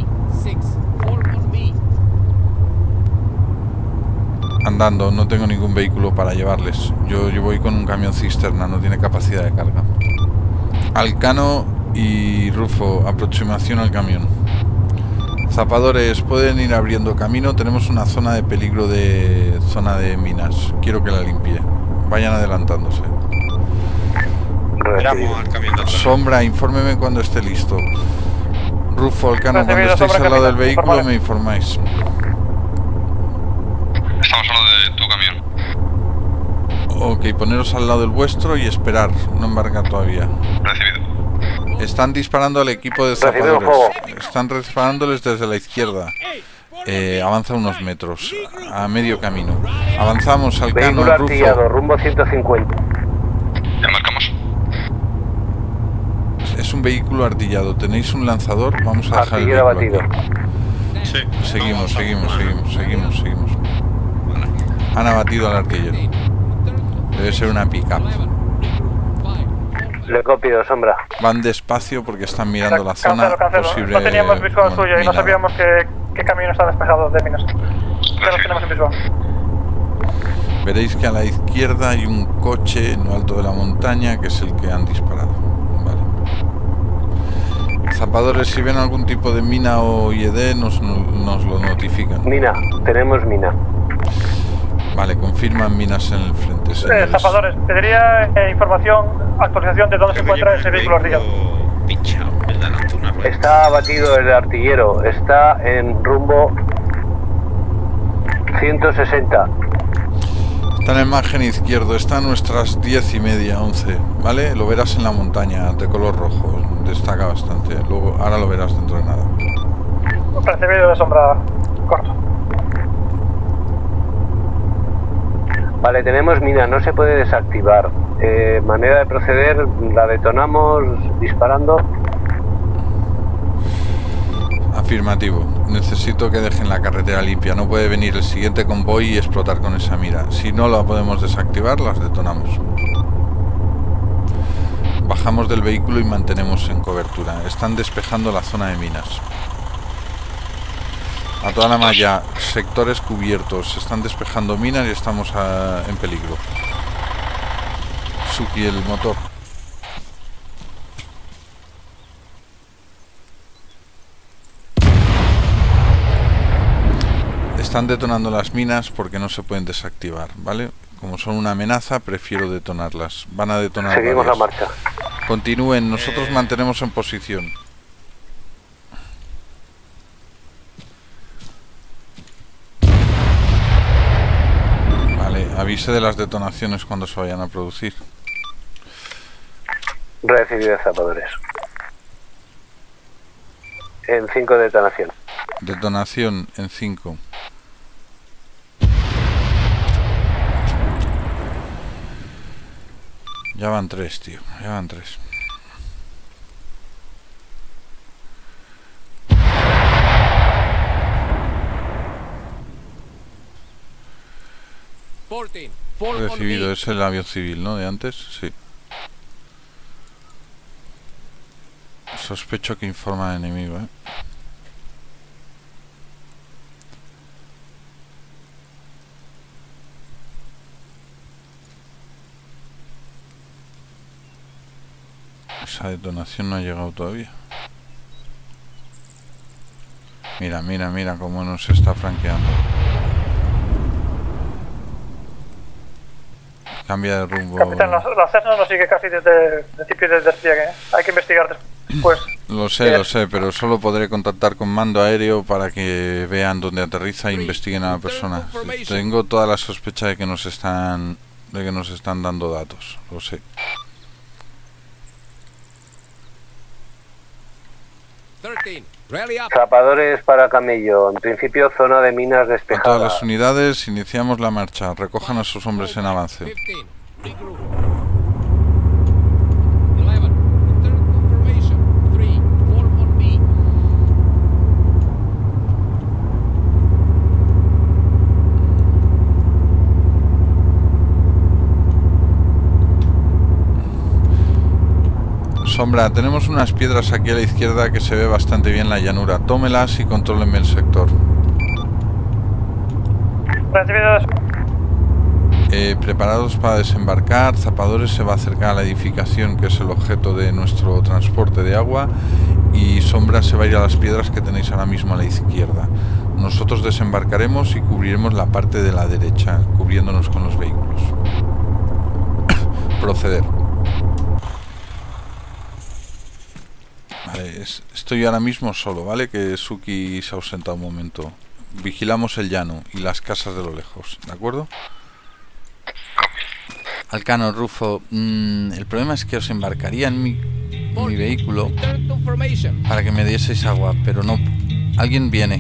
Andando, no tengo ningún vehículo para llevarles. Yo, yo voy con un camión cisterna, no tiene capacidad de carga. Alcano y Rufo, aproximación al camión. Zapadores, pueden ir abriendo camino. Tenemos una zona de peligro de zona de minas. Quiero que la limpie. Vayan adelantándose. Miramos al camión de Sombra, infórmeme cuando esté listo. Rufo, Alcano, cuando Recibido, estéis Sombra, al lado del capitán, vehículo informaré. me informáis. Estamos hablando de tu camión. Ok, poneros al lado del vuestro y esperar. No embarcar todavía. Recibido. Están disparando al equipo de Recibido zapadores. fuego. Están disparándoles desde la izquierda. Eh, avanza unos metros. A medio camino. Avanzamos, Alcano, Vehículo artillado, Rufo. rumbo ciento cincuenta. Ya marcamos. Es un vehículo artillado. ¿Tenéis un lanzador? Vamos a dejar el Artillero vehículo abatido. aquí. Sí. Seguimos, seguimos, seguimos, seguimos, seguimos. Han abatido al artillero. Debe ser una pick-up. Le copio, Sombra. Van despacio porque están mirando la Cancelo, zona cancelo. posible. No teníamos visual bueno, suyo y no minada. sabíamos qué, qué camino está despejado de minas. Ya los tenemos en visual. Veréis que a la izquierda hay un coche en lo alto de la montaña que es el que han disparado. Vale. Zapadores, si ven algún tipo de mina o I E D, nos, nos lo notifican. Mina, tenemos mina. Vale, confirman minas en el frente, Eh, señores. zapadores, pediría eh, información, actualización de dónde se encuentra ese vehículo artillado. Pinchado, el de delante una rueda. Está abatido el artillero, está en rumbo ciento sesenta. Está en el margen izquierdo, está a nuestras diez y media, once, ¿vale? Lo verás en la montaña, de color rojo, destaca bastante. Luego, ahora lo verás dentro de nada. Recibido de Sombra, corto. Vale, tenemos mina, no se puede desactivar. Eh, manera de proceder, la detonamos disparando. Afirmativo. Necesito que dejen la carretera limpia. No puede venir el siguiente convoy y explotar con esa mira. Si no la podemos desactivar, las detonamos. Bajamos del vehículo y mantenemos en cobertura. Están despejando la zona de minas. A toda la malla, sectores cubiertos. Se están despejando minas y estamos a, en peligro. Suki, el motor. Están detonando las minas porque no se pueden desactivar, ¿vale? Como son una amenaza, prefiero detonarlas. Van a detonar. Seguimos varias. la marcha. Continúen, nosotros mantenemos en posición. Vale, avise de las detonaciones cuando se vayan a producir. Recibido zapadores. En cinco detonación. Detonación en cinco. Ya van tres, tío. Ya van tres. Recibido, es el avión civil, ¿no? De antes, sí. Sospecho que informa al enemigo, ¿eh? Esa detonación no ha llegado todavía. Mira, mira, mira cómo nos está franqueando. Cambia de rumbo. Capitán, la, la Cessna nos sigue casi desde el principio del despliegue, ¿eh? Hay que investigar después. Lo sé, lo sé, pero solo podré contactar con mando aéreo para que vean dónde aterriza e investiguen a la persona. Tengo toda la sospecha de que nos están de que nos están dando datos, lo sé. Zapadores para Camello. En principio, zona de minas A despejada. todas las unidades, iniciamos la marcha. Recojan a sus hombres en avance. Sombra, tenemos unas piedras aquí a la izquierda que se ve bastante bien la llanura. Tómelas y contrólenme el sector. Recibido. Eh, preparados para desembarcar. Zapadores se va a acercar a la edificación que es el objeto de nuestro transporte de agua. Y Sombra se va a ir a las piedras que tenéis ahora mismo a la izquierda. Nosotros desembarcaremos y cubriremos la parte de la derecha, cubriéndonos con los vehículos. Proceder. Vale, es, estoy ahora mismo solo, ¿vale? Que Suki se ausenta un momento. Vigilamos el llano y las casas de lo lejos, ¿de acuerdo? Alcano, Rufo, mmm, el problema es que os embarcaría en mi, en mi vehículo para que me dieseis agua, pero no... Alguien viene.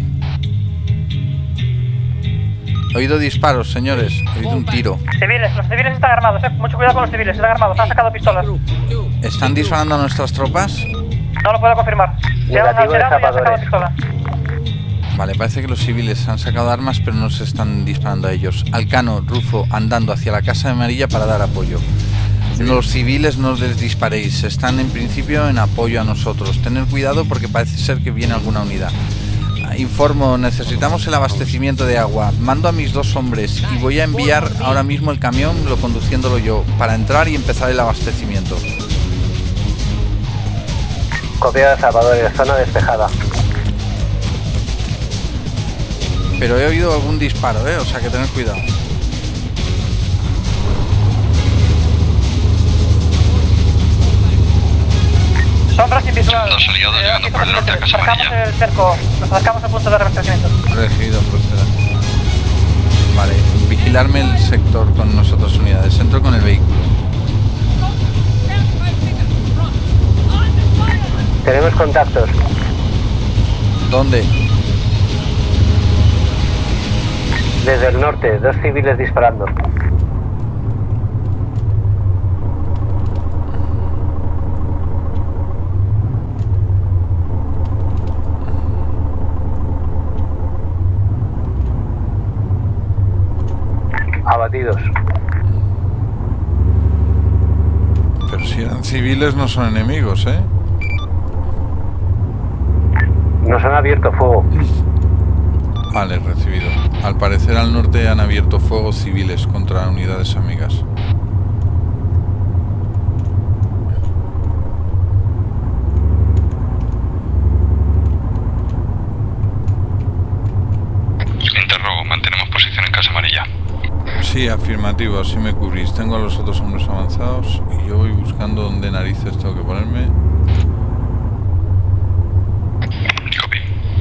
He oído disparos, señores. He oído un tiro. Civiles, los civiles están armados, eh. Mucho cuidado con los civiles, están armados, han sacado pistolas. ¿Están disparando a nuestras tropas? No lo puedo confirmar. Ya han Negativo de alterado y han sacado zapadores. pistola. Vale, parece que los civiles han sacado armas, pero no se están disparando a ellos. Alcano, Rufo, andando hacia la casa de Amarilla para dar apoyo. Los civiles no les disparéis, están en principio en apoyo a nosotros. Tener cuidado porque parece ser que viene alguna unidad. Informo, necesitamos el abastecimiento de agua. Mando a mis dos hombres y voy a enviar ahora mismo el camión, lo conduciéndolo yo, para entrar y empezar el abastecimiento. Copia de zapadores, zona despejada. Pero he oído algún disparo, ¿eh? O sea que tened cuidado. Sombras invisuales. Los aliados llegando por el norte a Casa Marcamos Amarilla. el cerco, nos acercamos al punto de reabastecimiento. Recibido, proceda. Vale, vigilarme el sector con nosotros unidades. Entro con el vehículo. Tenemos contactos. ¿Dónde? Desde el norte, dos civiles disparando. Abatidos. Pero si eran civiles no son enemigos, ¿eh? Nos han abierto fuego. Vale, recibido. Al parecer al norte han abierto fuego civiles contra unidades amigas. Interrogo, mantenemos posición en Casa Amarilla. Sí, afirmativo, así me cubrís. Tengo a los otros hombres avanzados y yo voy buscando dónde narices tengo que ponerme. Copy.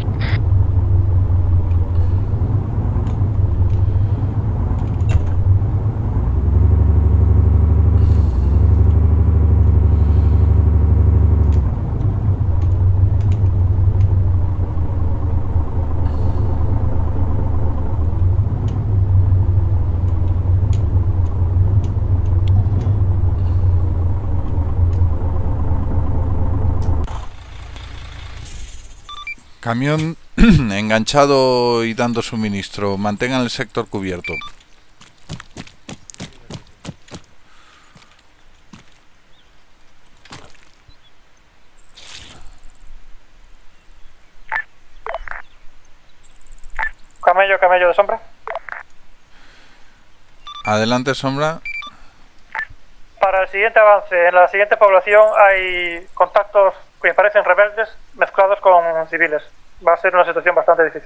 Camión enganchado y dando suministro. Mantengan el sector cubierto. Camello, camello de sombra. Adelante, sombra. Para el siguiente avance, en la siguiente población hay contactos que parecen rebeldes mezclados con civiles. Va a ser una situación bastante difícil.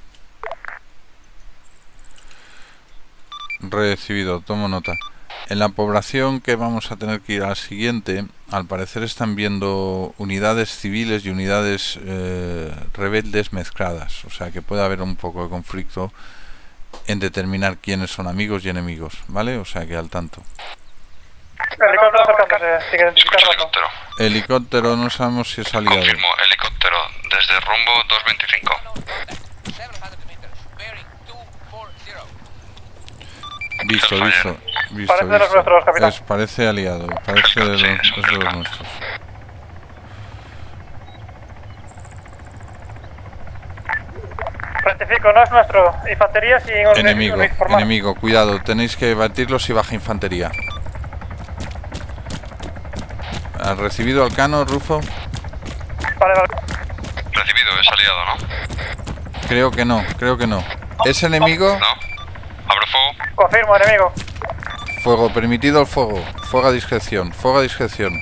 Recibido, tomo nota. En la población que vamos a tener que ir al siguiente, al parecer están viendo unidades civiles y unidades eh, rebeldes mezcladas. O sea que puede haber un poco de conflicto en determinar quiénes son amigos y enemigos, ¿vale? O sea que al tanto. Helicóptero acercándose, sin identificarlo. Helicóptero. Helicóptero, no sabemos si es aliado. Confirmo, helicóptero desde rumbo dos veinticinco. Visto, visto, visto, Parece de los visto. nuestros, capitán. Es, parece aliado, parece de los, es de los nuestros. Rectifico, no es nuestro. Infantería sin un Enemigo, uniformado. enemigo, cuidado, tenéis que batirlo si baja infantería. ¿Has recibido Alcano, Rufo? Vale, vale. Recibido, es aliado, ¿no? Creo que no, creo que no. ¿Es enemigo? No. Abro fuego. Confirmo, enemigo. Fuego, permitido el fuego. Fuego a discreción, fuego a discreción.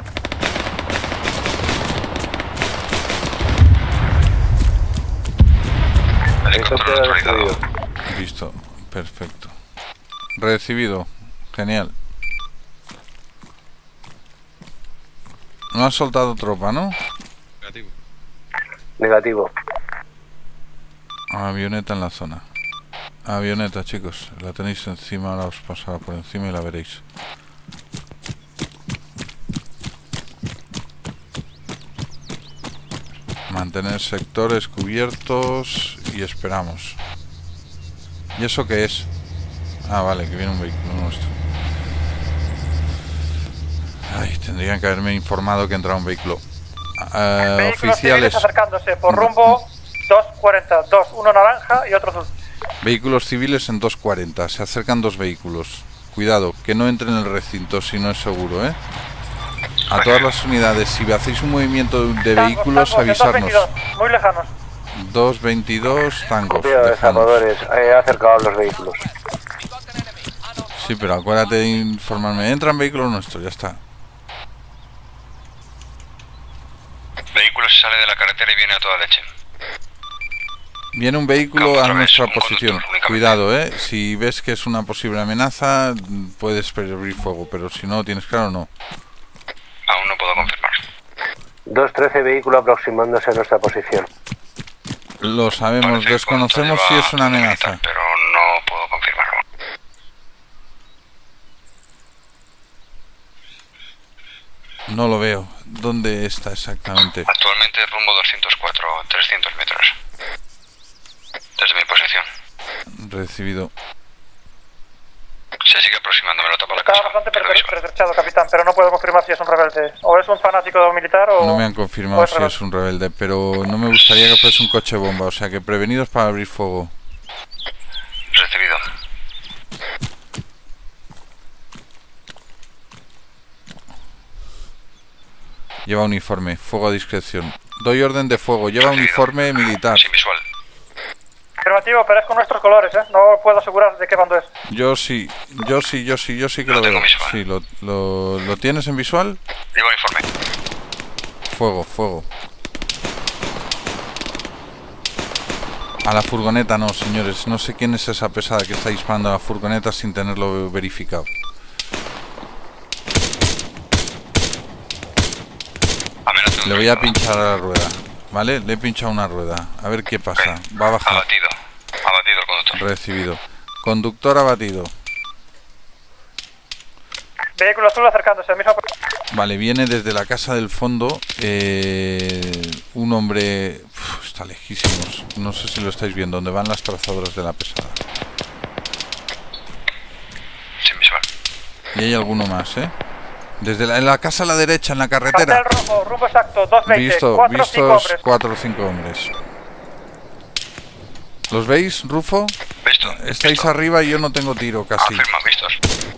Helicóptero neutralizado. Listo, perfecto. Recibido, genial. No has soltado tropa, ¿no? Negativo. Negativo. Avioneta en la zona. Avioneta, chicos. La tenéis encima, ahora os pasará por encima y la veréis. Mantener sectores cubiertos y esperamos. ¿Y eso qué es? Ah, vale, que viene un vehículo nuestro. Ay, tendrían que haberme informado que entraba un vehículo. Uh, Vehículos oficiales. civiles acercándose por rumbo dos cuarenta. Dos, uno naranja y otro azul. Vehículos civiles en dos cuarenta. Se acercan dos vehículos. Cuidado, que no entren en el recinto si no es seguro, ¿eh? A todas las unidades, si hacéis un movimiento de vehículos, Tangos, tangos, avisarnos. dos veintidós, muy lejanos. dos veintidós tangos. Copia de lejanos. zapadores, he acercado a los vehículos. Sí, pero acuérdate de informarme. Entran vehículos nuestros, ya está. Vehículo se sale de la carretera y viene a toda leche. Viene un vehículo Campo a otra vez, nuestra un posición. conductor únicamente. Cuidado, eh. Si ves que es una posible amenaza, puedes abrir fuego, pero si no tienes claro, no. Aún no puedo confirmar. dos trece vehículo aproximándose a nuestra posición. Lo sabemos, Parece que desconocemos cuando si lleva es una militar, amenaza. pero no puedo confirmarlo. No lo veo. ¿Dónde está exactamente? Actualmente rumbo doscientos cuatro, trescientos metros. Desde mi posición. Recibido. Se sigue aproximando, me lo tapa la Está casa. bastante Pero visual. pertrechado, capitán, pero no puedo confirmar si es un rebelde. O es un fanático militar o... No me han o confirmado es si rebelde. es un rebelde, pero no me gustaría que fuese un coche bomba, o sea que prevenidos para abrir fuego. Recibido. Lleva uniforme, fuego a discreción. Doy orden de fuego, lleva uniforme militar. Sin visual. Afirmativo, pero es con nuestros colores, ¿eh? No puedo asegurar de qué bando es. Yo sí, yo sí, yo sí, yo sí que Lo lo, tengo veo. visual. Sí, lo, lo, ¿lo tienes en visual? Llevo informe. Fuego, fuego. A la furgoneta no, señores. No sé quién es esa pesada que está disparando a la furgoneta sin tenerlo verificado. A menos de un Le voy a vehículo. pinchar a la rueda, ¿vale? Le he pinchado una rueda. A ver qué pasa. Va a bajar. Abatido. Abatido el conductor. Recibido. Conductor abatido. Vehículo azul acercándose, mismo. Vale, viene desde la casa del fondo eh, un hombre... Uf, está lejísimos. No sé si lo estáis viendo. Donde van las trazadoras de la pesada. Sin visual. Y hay alguno más, ¿eh? Desde la, en la casa a la derecha, en la carretera. Cartel rojo, rumbo exacto, dos veinte, Visto, cuatro o cinco vistos hombres. cuatro o cinco hombres. ¿Los veis, Rufo? Visto. Estáis visto. arriba y yo no tengo tiro casi. Afirma, vistos.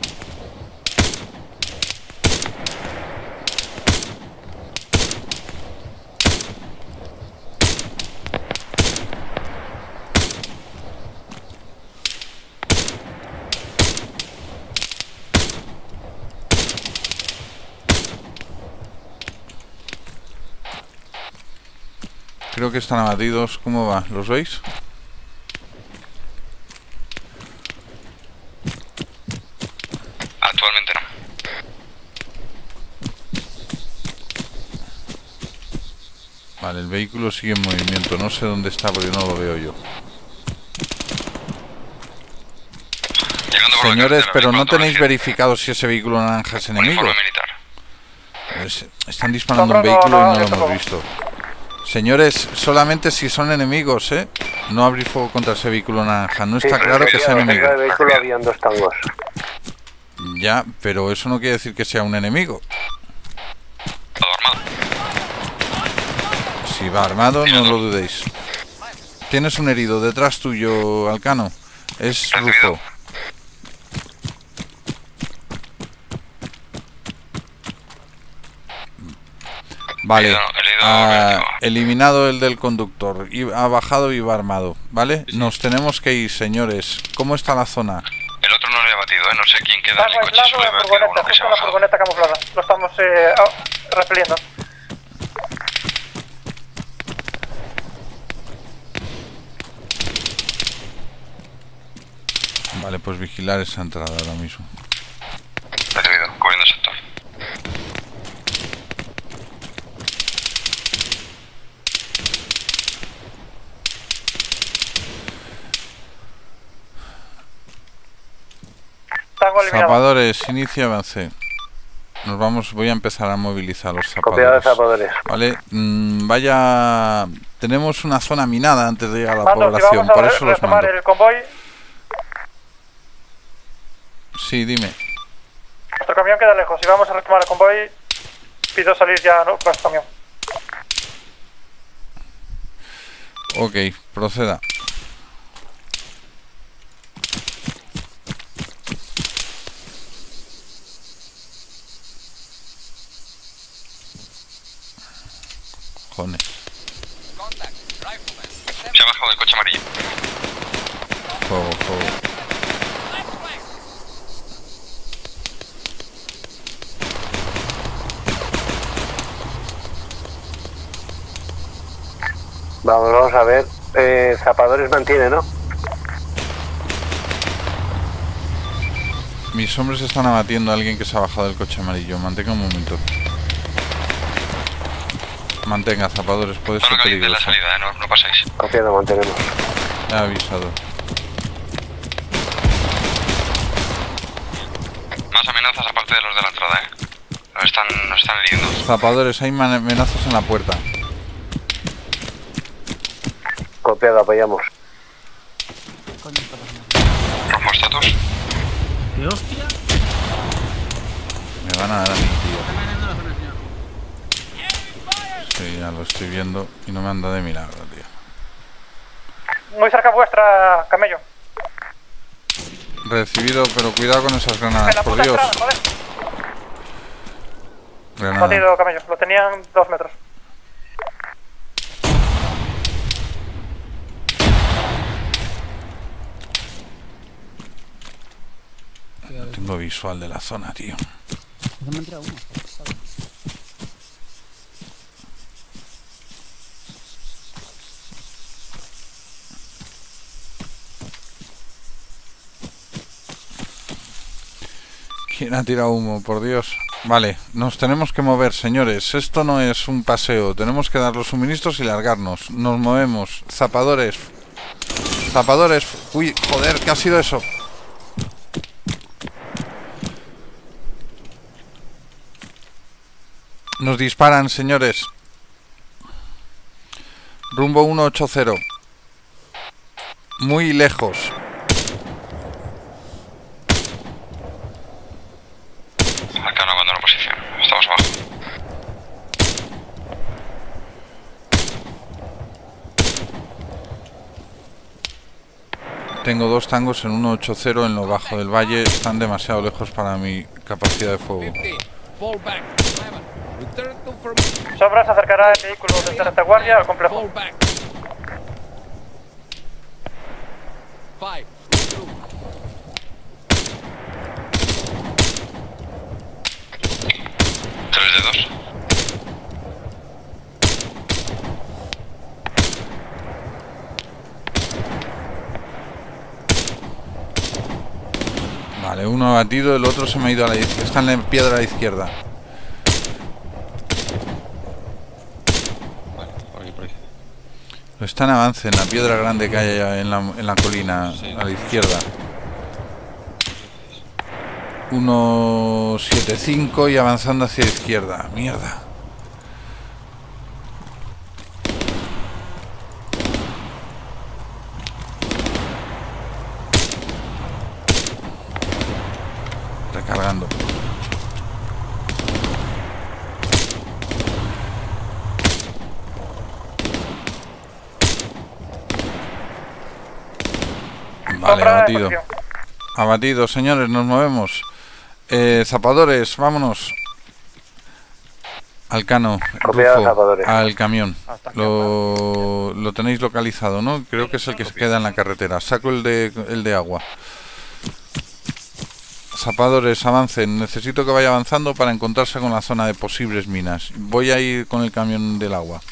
Creo que están abatidos. ¿Cómo va? ¿Los veis? Actualmente no. Vale, el vehículo sigue en movimiento. No sé dónde está porque no lo veo yo. Llegando por la Señores, carretera, pero no vehículo tenéis automático. verificado si ese vehículo naranja es enemigo. Uniforme militar. Es- Están disparando un No, no, vehículo no, y no lo esto hemos no. visto. Señores, solamente si son enemigos, ¿eh? No abrir fuego contra ese vehículo naranja. No está Sí, claro que cerca sea del enemigo. vehículo habían dos tangos. Ya, pero eso no quiere decir que sea un enemigo. Todo armado. Si va armado, no lo dudéis. Tienes un herido detrás tuyo, Alcano. Es Recibido. Rufo. Vale, Herido, herido, ah, negativo. eliminado el del conductor. Y ha bajado y va armado, ¿vale? Nos tenemos que ir, señores. ¿Cómo está la zona? El otro no lo he abatido, ¿eh? No sé quién queda en Tango el coche. aislado Solo he en la abatido furgoneta, uno que se justo ha en la bajado. furgoneta camuflada. Lo estamos eh, ah, repeliendo. Vale, pues vigilar esa entrada ahora mismo. Recibido. Cubriendo sector. Tango eliminado. Zapadores, inicia avance. Nos vamos, voy a empezar a movilizar los Copiado zapadores. de zapadores. Vale, mm, vaya... Tenemos una zona minada antes de llegar a la Mando, si población, vamos a por re- eso los retomar mando. el convoy, Sí, dime. nuestro camión queda lejos. Si vamos a retomar el convoy, pido salir ya ¿no? con el camión. Ok, proceda. Cojones. Se ha bajado del coche amarillo. Fuego, fuego. Vamos, vamos a ver. Eh, zapadores mantiene, ¿no? Mis hombres están abatiendo a alguien que se ha bajado del coche amarillo. Mantenga un momento. Mantenga, zapadores, puede ser Zona caliente en la peligroso. salida, ¿eh? No, no paséis. Copiado, mantenemos. He avisado. Más amenazas aparte de los de la entrada, ¿eh? Nos están, nos están hiriendo. Zapadores, hay man- amenazas en la puerta. Copiado, apoyamos. Rojo estatus. ¿Qué hostia? Me van a dar a mi tío. Está ganando la zona, señor. Sí, ya lo estoy viendo y no me anda de milagro, tío. Muy cerca vuestra, camello. Recibido, pero cuidado con esas En granadas, la por puta Dios. entrada, joder. Granada. Batido, camello. Lo tenían dos metros. a ver. Tengo visual de la zona, tío. No me entra uno. ¿Quién ha tirado humo? Por Dios. Vale, nos tenemos que mover, señores. Esto no es un paseo. Tenemos que dar los suministros y largarnos. Nos movemos. Zapadores. Zapadores. Uy, joder, ¿qué ha sido eso? Nos disparan, señores. Rumbo ciento ochenta. Muy lejos. Arcano, abandono posición. Estamos abajo. Tengo dos tangos en ciento ochenta en lo bajo del valle. Están demasiado lejos para mi capacidad de fuego. Sombra se acercará el vehículo desde retaguardia al complejo. Tres dedos. Vale, uno abatido, el otro se me ha ido a la izquierda. Está en la piedra a la izquierda. Vale, por aquí, por ahí. Está en avance, en la piedra grande que hay allá en la, en la colina, a la izquierda. ciento setenta y cinco y avanzando hacia la izquierda. Mierda. Recargando. Vale, abatido. Abatido, señores, nos movemos. Eh, zapadores, vámonos. Alcano, Rufo, al camión. Lo, lo tenéis localizado, ¿no? Creo que es el que se queda en la carretera. Saco el de, el de agua. Zapadores, avancen. Necesito que vaya avanzando para encontrarse con la zona de posibles minas. Voy a ir con el camión del agua.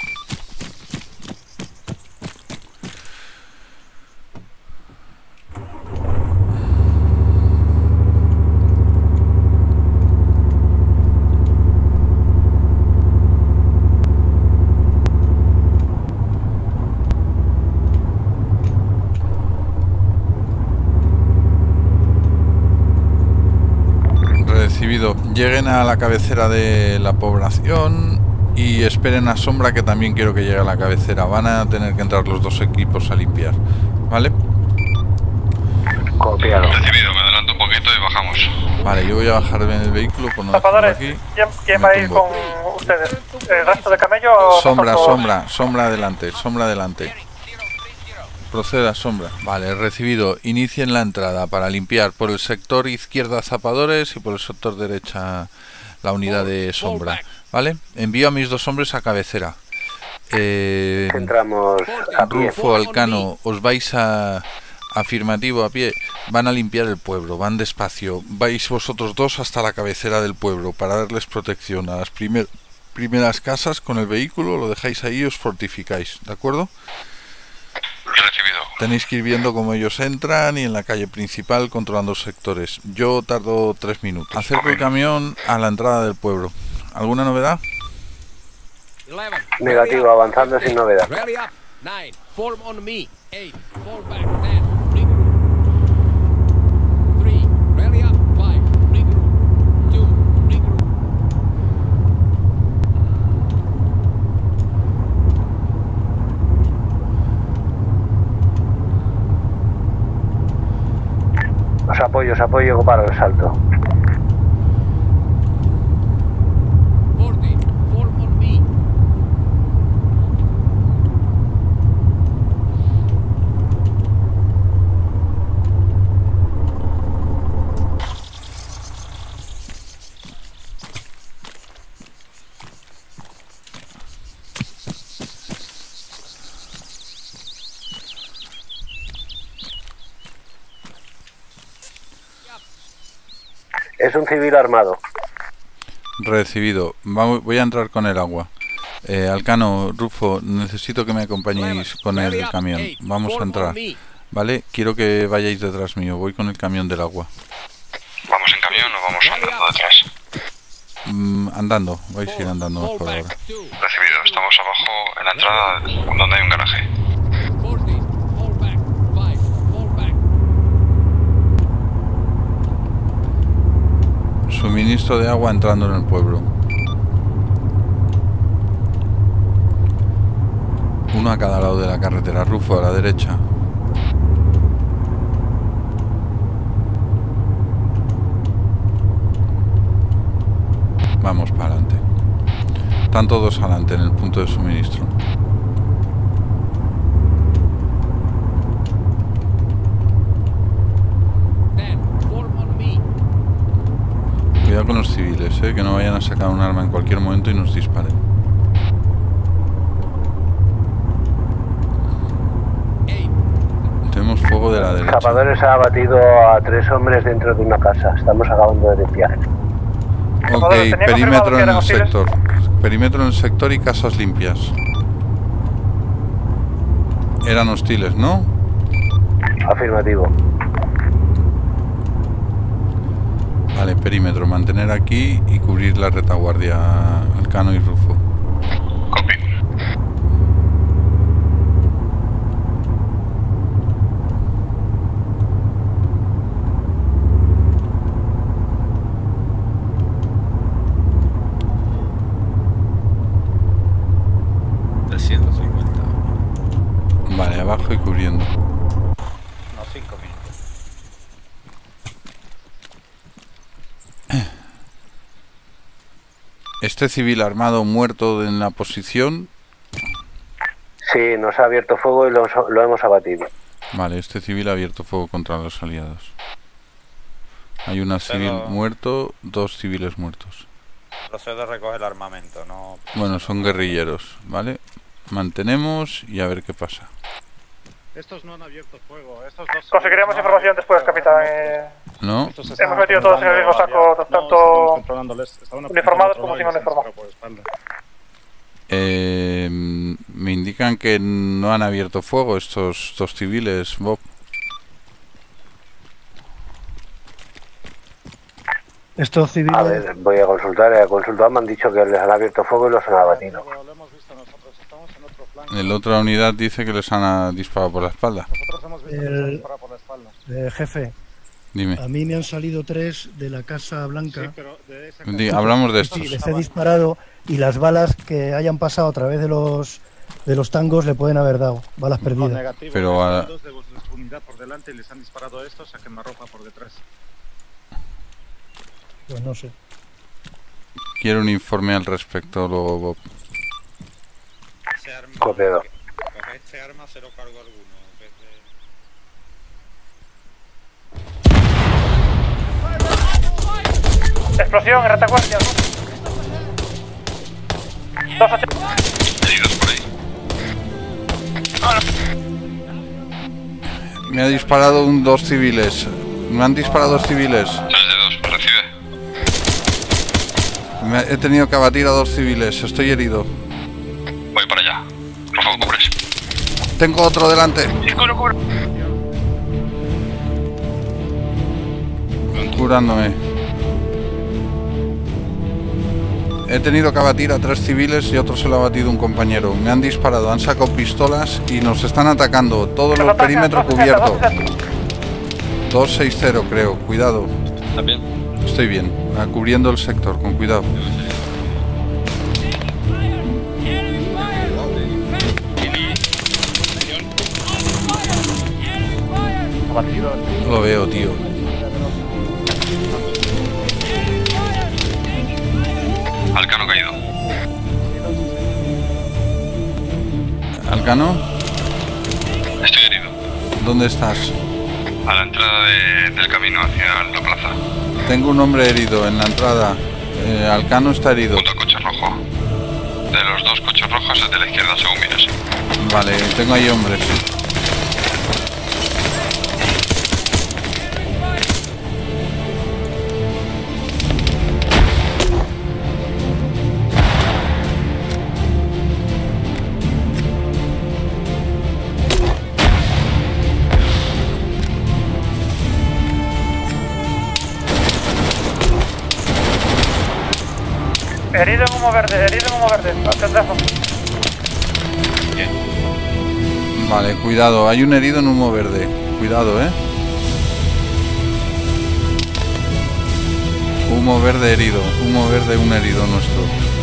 Lleguen a la cabecera de la población y esperen a Sombra, que también quiero que llegue a la cabecera. Van a tener que entrar los dos equipos a limpiar, ¿vale? Copiado. Recibido, me adelanto un poquito y bajamos. Vale, yo voy a bajar en el vehículo por no Zapadores, dejarlo aquí. ¿quién, quién va a ir con ustedes? ¿El resto de camello o Sombra, nosotros? Sombra, Sombra adelante, Sombra adelante. Proceda, Sombra. Vale, recibido. Inicien la entrada para limpiar por el sector izquierda Zapadores y por el sector derecha la unidad de Sombra. ¿Vale? Envío a mis dos hombres a cabecera. Eh, Entramos a pie. Rufo, Alcano, os vais a... Afirmativo, a pie. Van a limpiar el pueblo, van despacio. Vais vosotros dos hasta la cabecera del pueblo para darles protección. A las primer, primeras casas con el vehículo lo dejáis ahí y os fortificáis. ¿De acuerdo? Recibido. Tenéis que ir viendo cómo ellos entran y en la calle principal controlando sectores. Yo tardo tres minutos. Acerco el camión a la entrada del pueblo. ¿Alguna novedad? Negativo, avanzando sin novedad. Os apoyo, os apoyo para el salto. Es un civil armado. Recibido. Vamos, voy a entrar con el agua. Eh, Alcano, Rufo, necesito que me acompañéis con el camión. Vamos a entrar. ¿Vale? Quiero que vayáis detrás mío. Voy con el camión del agua. ¿Vamos en camión o vamos andando detrás? Mm, andando. Vais a ir andando más por ahora. Recibido. Estamos abajo en la entrada donde hay un garaje. Suministro de agua entrando en el pueblo. Uno a cada lado de la carretera. Rufo a la derecha. Vamos para adelante. Están todos adelante en el punto de suministro. Cuidado con los civiles, ¿eh? Que no vayan a sacar un arma en cualquier momento y nos disparen. Tenemos fuego de la derecha. Escapadores ha abatido a tres hombres dentro de una casa. Estamos acabando de limpiar. Ok, perímetro en el sector. Perímetro en el sector y casas limpias. Eran hostiles, ¿no? Afirmativo. Vale, perímetro. Mantener aquí y cubrir la retaguardia. Alcano y Rufo. Copy. trescientos cincuenta. Vale, abajo y cubriendo. Unos cinco minutos. Este civil armado muerto en la posición. Sí, nos ha abierto fuego y lo, lo hemos abatido. Vale, este civil ha abierto fuego contra los aliados. Hay una civil Procedo- muerto, dos civiles muertos. Procedo a recoger el armamento, no... Bueno, son guerrilleros, ¿vale? Mantenemos y a ver qué pasa. Estos no han abierto fuego, estos dos... Conseguiremos no, información no, después, no, capitán. no, eh, ¿No? estos estaban Hemos metido todos en el mismo controlando, saco, había- tanto no, estábamos controlándoles, estaban uniformados controlando como sin y les han uniformar. disparado por la espalda. Eh, me indican que no han abierto fuego estos dos civiles, Bob. Estos civiles... A ver, voy a consultar, he consultado, me han dicho que les han abierto fuego y los han abatido. Lo hemos visto nosotros, estamos en otro flanco. La otra unidad dice que les han ah, disparado por la espalda. Nosotros hemos visto que les han El- disparado por la espalda. Eh, jefe, Dime. a mí me han salido tres de la Casa Blanca. Sí, pero de esa Di- casa- hablamos de Sí, estos. les he disparado y las balas que hayan pasado a través de los de los tangos le pueden haber dado, balas No, perdidas. negativo, Pero, están ah, dos de vuestra unidad por delante y les han disparado a estos a quemarropa por detrás. Pues no sé. Quiero un informe al respecto luego, Bob. Ese arma, Copiado. con este arma cero cargo alguno. en vez de- Explosión en retaguardia. Dos ochenta. Heridos por ahí. Me ha disparado un dos civiles. Me han disparado dos civiles. tres de dos, recibe. Me- he tenido que abatir a dos civiles. Estoy herido. Voy para allá. Rufo, cubres. Tengo otro delante. Curándome. He tenido que abatir a tres civiles y otro se lo ha abatido un compañero. Me han disparado, han sacado pistolas y nos están atacando. Todos los perímetros cubiertos. dos seis cero creo, cuidado. ¿Estás bien? Estoy bien, ah, cubriendo el sector, con cuidado. No lo veo, tío. Alcano caído. ¿Alcano? Estoy herido. ¿Dónde estás? A la entrada de- del camino hacia la plaza. Tengo un hombre herido en la entrada. Eh, Alcano está herido. Junto al coche rojo. De los dos coches rojos, el de la izquierda, según miras. Vale, tengo ahí hombres. Herido en humo verde, herido en humo verde. Atendazo. Bien. Vale, cuidado, hay un herido en humo verde. Cuidado, eh. Humo verde herido, humo verde un herido nuestro.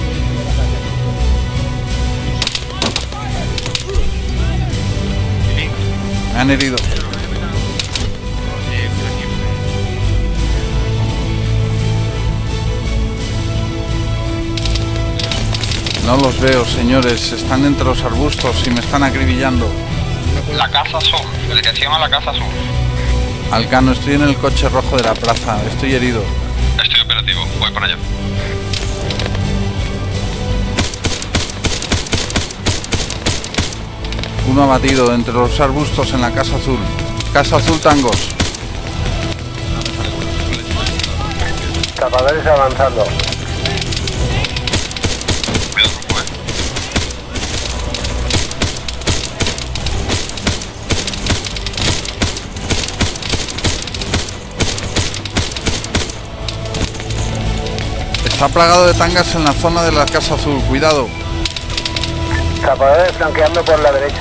Me han herido. No los veo, señores, están entre los arbustos y me están acribillando. La casa sur, dirección a la casa sur. Alcano, estoy en el coche rojo de la plaza, estoy herido. Estoy operativo, voy para allá. Uno abatido entre los arbustos en la casa azul. Casa azul, tangos. Tapadores avanzando. Está plagado de tangas en la zona de la casa azul, cuidado. Tapadores flanqueando por la derecha.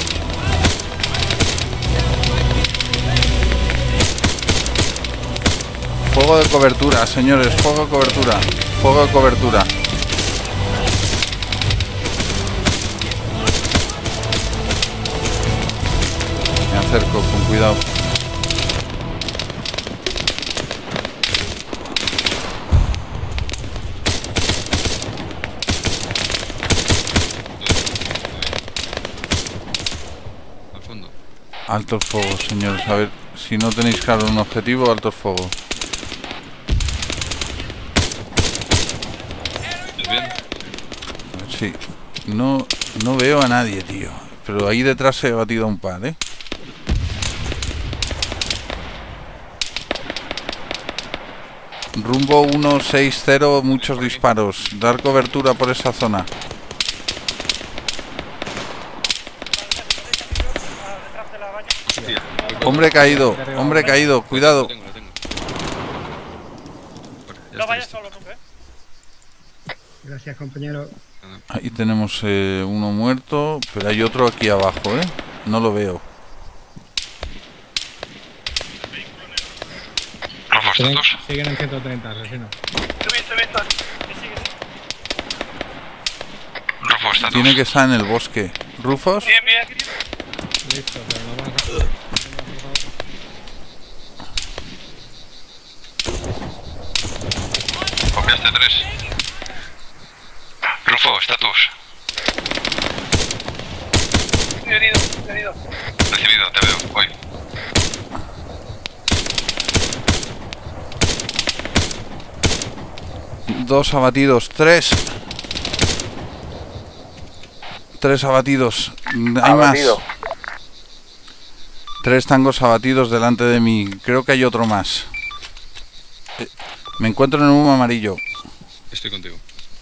Fuego de cobertura, señores, fuego de cobertura. Fuego de cobertura. Me acerco, con cuidado. Alto el fuego, señores. A ver, si no tenéis claro un objetivo, alto el fuego. Sí, no, no veo a nadie, tío. Pero ahí detrás se ha batido un par, ¿eh? Rumbo uno seis cero, muchos disparos. Dar cobertura por esa zona. Hombre caído, hombre caído, cuidado. No vayas solo nunca, ¿eh? Gracias, compañero. Ahí tenemos eh, uno muerto, pero hay otro aquí abajo, ¿eh? No lo veo. Siguen, siguen en ciento treinta, asesino. Rufo, estatus. Tiene que estar en el bosque. ¿Rufos? Bien, bien. Listo, pero no vamos a... Copiaste tres. Rufo, estatus. Herido, herido. Recibido, te veo, voy. Dos abatidos, tres. Tres abatidos. Hay Abatido. más. Tres tangos abatidos delante de mí. Creo que hay otro más. Eh, Me encuentro en un humo amarillo. Estoy contigo.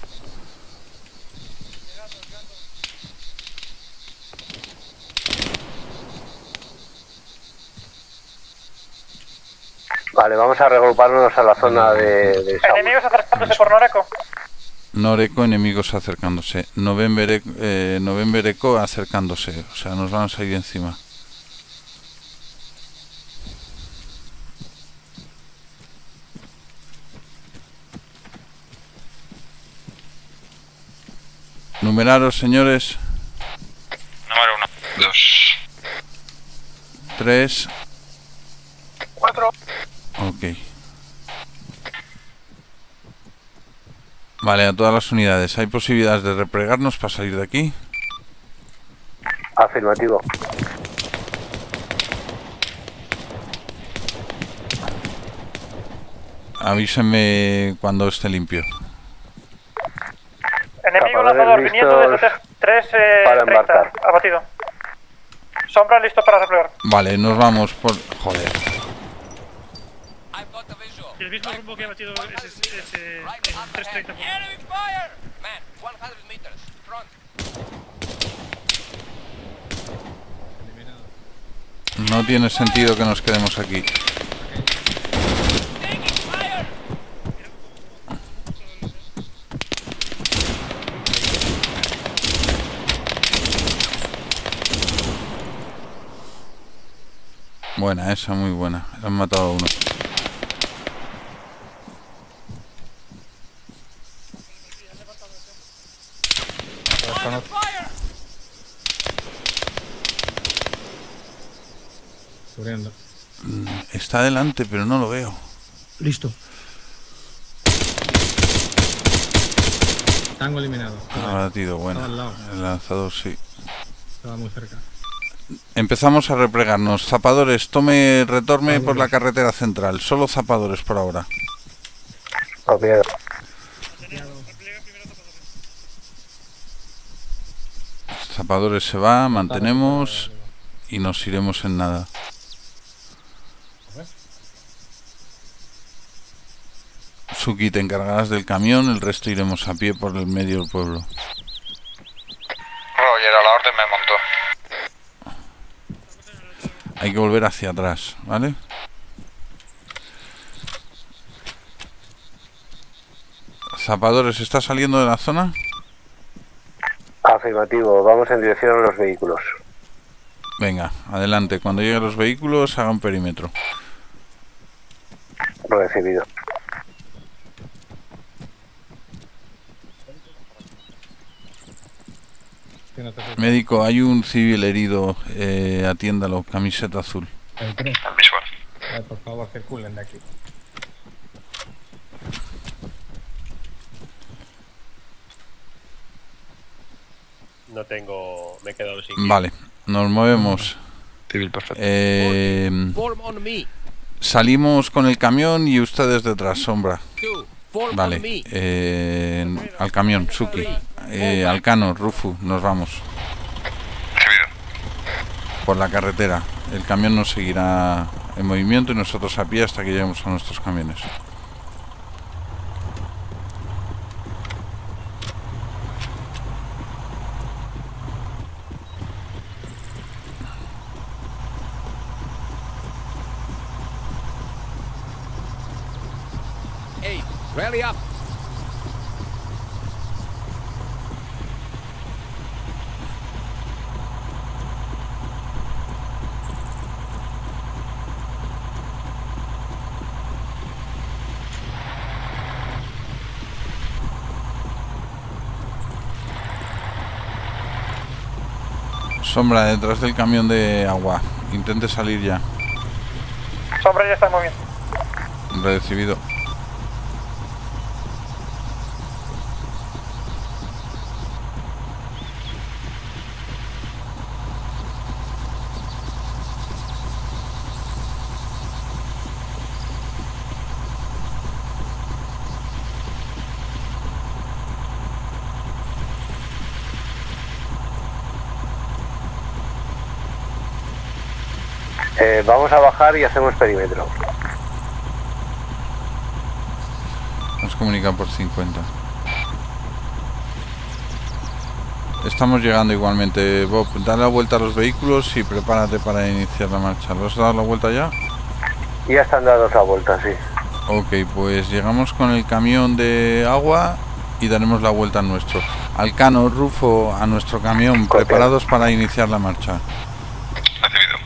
Vale, vamos a regruparnos a la zona de, de Saúl. Enemigos acercándose por Noreco. Noreco, enemigos acercándose. November, eh, November Eco acercándose. O sea, nos van a salir encima. Numeraros, señores. Número uno. Dos. Tres. Cuatro. Ok. Vale, a todas las unidades. ¿Hay posibilidades de replegarnos para salir de aquí? Afirmativo. Avísenme cuando esté limpio. Enemigo lanzador viniendo desde tres treinta. Abatido. Sombra listo para replegar. Vale, nos vamos por... Joder. El mismo rumbo que ha batido ese, ese, en tres treinta. No tiene sentido que nos quedemos aquí. Buena, esa, muy buena. Han matado a uno. Subiendo. Está adelante, pero no lo veo. Listo. Tango eliminado. Ha batido, bueno. Estaba al lado. El lanzador, sí. Estaba muy cerca. Empezamos a replegarnos. Zapadores, tome, retorme por la carretera central. Solo zapadores por ahora. Copiado. Zapadores se va, mantenemos y nos iremos en nada. Suki, te encargarás del camión, el resto iremos a pie por el medio del pueblo. Roger, a la orden me montó. Hay que volver hacia atrás, ¿vale? Zapadores, ¿está saliendo de la zona? Afirmativo, vamos en dirección a los vehículos. Venga, adelante. Cuando lleguen los vehículos, haga un perímetro. Recibido. Médico, hay un civil herido, eh, atiéndalo, camiseta azul. El tres. Visual. Ay, por favor, circulen de aquí. No tengo... me he quedado sin... Vale, nos movemos. Civil perfecto. Eh, salimos con el camión y ustedes detrás, sombra. Vale, eh, al camión, Suki. Eh, Alcano, Rufu, nos vamos. Recibido. Por la carretera. El camión nos seguirá en movimiento y nosotros a pie hasta que lleguemos a nuestros camiones. Hey, rally up. Sombra, detrás del camión de agua. Intente salir ya. Sombra ya está en movimiento. Recibido. Eh, vamos a bajar y hacemos perímetro. Nos comunican por cincuenta. Estamos llegando igualmente. Bob, dale la vuelta a los vehículos y prepárate para iniciar la marcha. ¿Los has dado la vuelta ya? Ya están dados la vuelta, sí. Ok, pues llegamos con el camión de agua y daremos la vuelta al nuestro. Alcano, Rufo, a nuestro camión, preparados para iniciar la marcha. Recibido.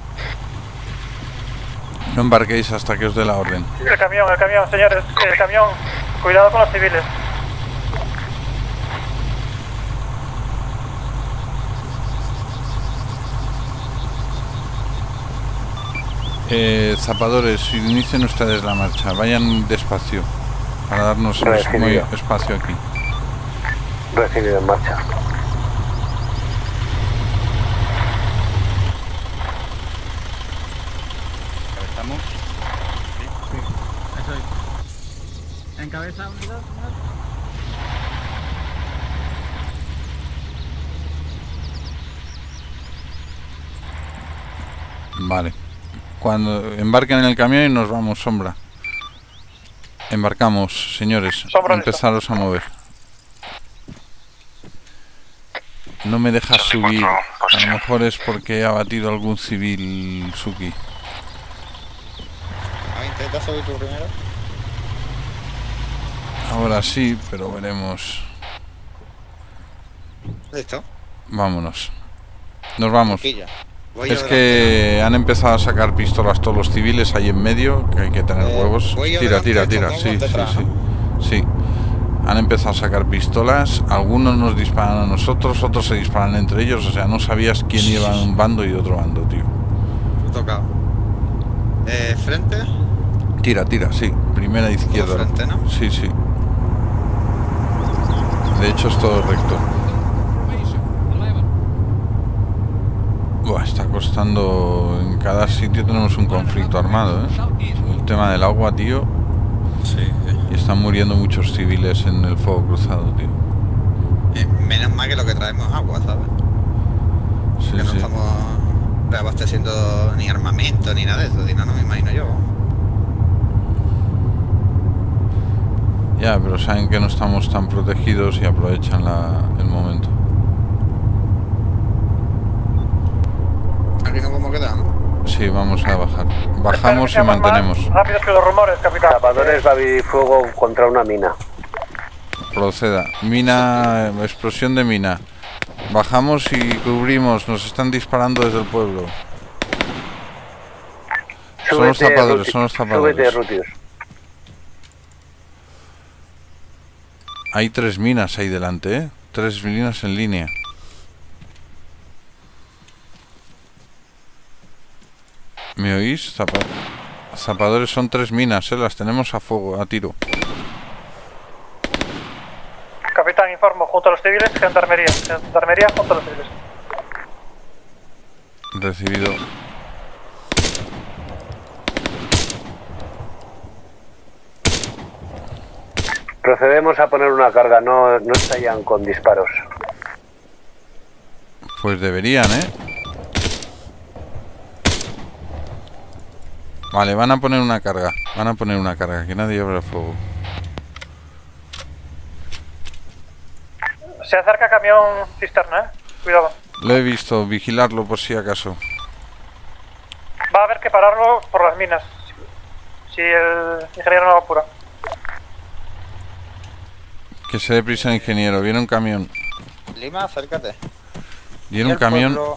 No embarquéis hasta que os dé la orden. El camión, el camión, señores, el camión. Cuidado con los civiles. Eh, zapadores, inicien ustedes la marcha. Vayan despacio para darnos muy espacio aquí. Recibido, en marcha. ¿Estamos? Sí, eso es. Encabeza unido, señor. Vale. Cuando embarquen en el camión y nos vamos, Sombra. Embarcamos, señores. Sombra, empezaros a mover. No me dejas subir. A lo mejor es porque ha batido algún civil, Suki. Ah, intenta subir tú primero. Ahora sí, pero veremos. Listo. Vámonos. Nos vamos. Boquilla. Voy Es adelante. que han empezado a sacar pistolas todos los civiles ahí en medio, que hay que tener Eh, huevos. voy Tira, adelante, tira, tira. estos Sí, dos sí, detrás, sí. Sí. Han empezado a sacar pistolas, algunos nos disparan a nosotros, otros se disparan entre ellos, o sea, no sabías quién iba en un bando y otro bando, tío. Tocado. Eh, frente. Tira, tira, sí. Primera izquierda. Frente, ¿no? Sí, sí. De hecho es todo recto. Buah, está costando... En cada sitio tenemos un conflicto armado, ¿eh? El tema del agua, tío. Sí, sí. Y están muriendo muchos civiles en el fuego cruzado, tío. Eh, menos mal que lo que traemos es agua, ¿sabes? Sí, que no sí. estamos reabasteciendo ni armamento ni nada de eso, si no, no me imagino yo. Ya, pero saben que no estamos tan protegidos y aprovechan la, el momento. Aquí nos vamos a quedar, ¿no? Sí, vamos a bajar. Bajamos y Seamos más mantenemos. rápidos que los rumores, capitán. Zapadores va a abrir fuego contra una mina. Proceda. Mina, explosión de mina. Bajamos y cubrimos. Nos están disparando desde el pueblo. Son los Súbete, zapadores, Ruti- son los Súbete, zapadores. Rutius. Hay tres minas ahí delante, ¿eh? Tres minas en línea. ¿Me oís? Zapa- Zapadores son tres minas, ¿eh? Las tenemos a fuego, a tiro. Capitán, informo, junto a los civiles, gendarmería. Gendarmería junto a los civiles. Recibido. Procedemos a poner una carga, no, no estallan con disparos. Pues deberían, ¿eh? Vale, van a poner una carga. Van a poner una carga, que nadie abra fuego. Se acerca camión cisterna, eh. Cuidado. Lo he visto, vigilarlo por si acaso. Va a haber que pararlo por las minas. Si el ingeniero no lo apura. Que se dé prisa el ingeniero. Viene un camión. Lima, acércate. Viene Mira un el camión. pueblo.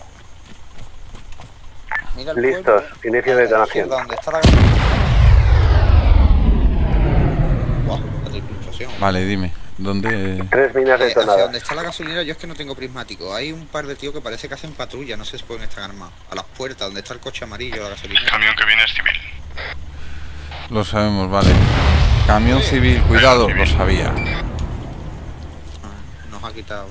Mira el Listos, pueblo. inicio de detonación. ¿Dónde está la... Buah, la triple explosión. Vale, dime. ¿Dónde? Tres minas Eh, hacia detonadas. donde está la gasolinera yo es que no tengo prismático. Hay un par de tíos que parece que hacen patrulla, no sé si pueden estar armados. A las puertas, donde está el coche amarillo, la gasolinera. El camión que viene es civil. Lo sabemos, vale. Camión civil, cuidado, lo sabía. Ah, nos ha quitado.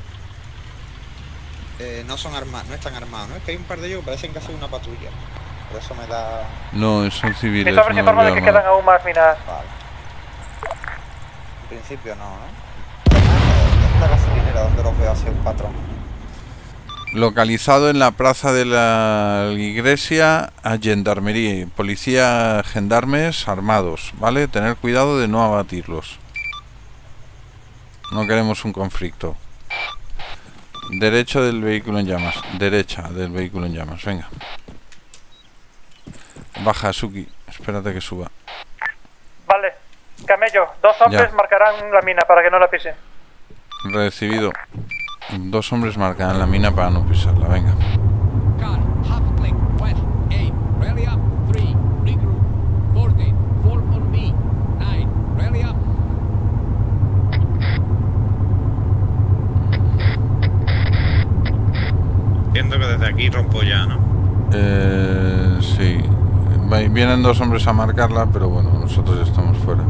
Eh, no son armados, no están armados, ¿no? Es que hay un par de ellos que parecen que hacen una patrulla. Por eso me da... No, son civiles. Listo, a ver si No informa los de veo que quedan armados. aún más minas. Vale. En principio no, ¿no? Es la gasolinera donde los veo hacer un patrón. Localizado en la plaza de la iglesia a gendarmería, policía, gendarmes armados, ¿vale? Tener cuidado de no abatirlos. No queremos un conflicto. Derecho del vehículo en llamas. Derecha del vehículo en llamas, venga. Baja, Suki. Espérate que suba. Vale. Camello, dos hombres Ya. marcarán la mina para que no la pise. Recibido. Dos hombres marcan la mina para no pisarla, venga. Entiendo que desde aquí rompo ya, ¿no? Eh, sí. Va- Vienen dos hombres a marcarla, pero bueno, nosotros ya estamos fuera.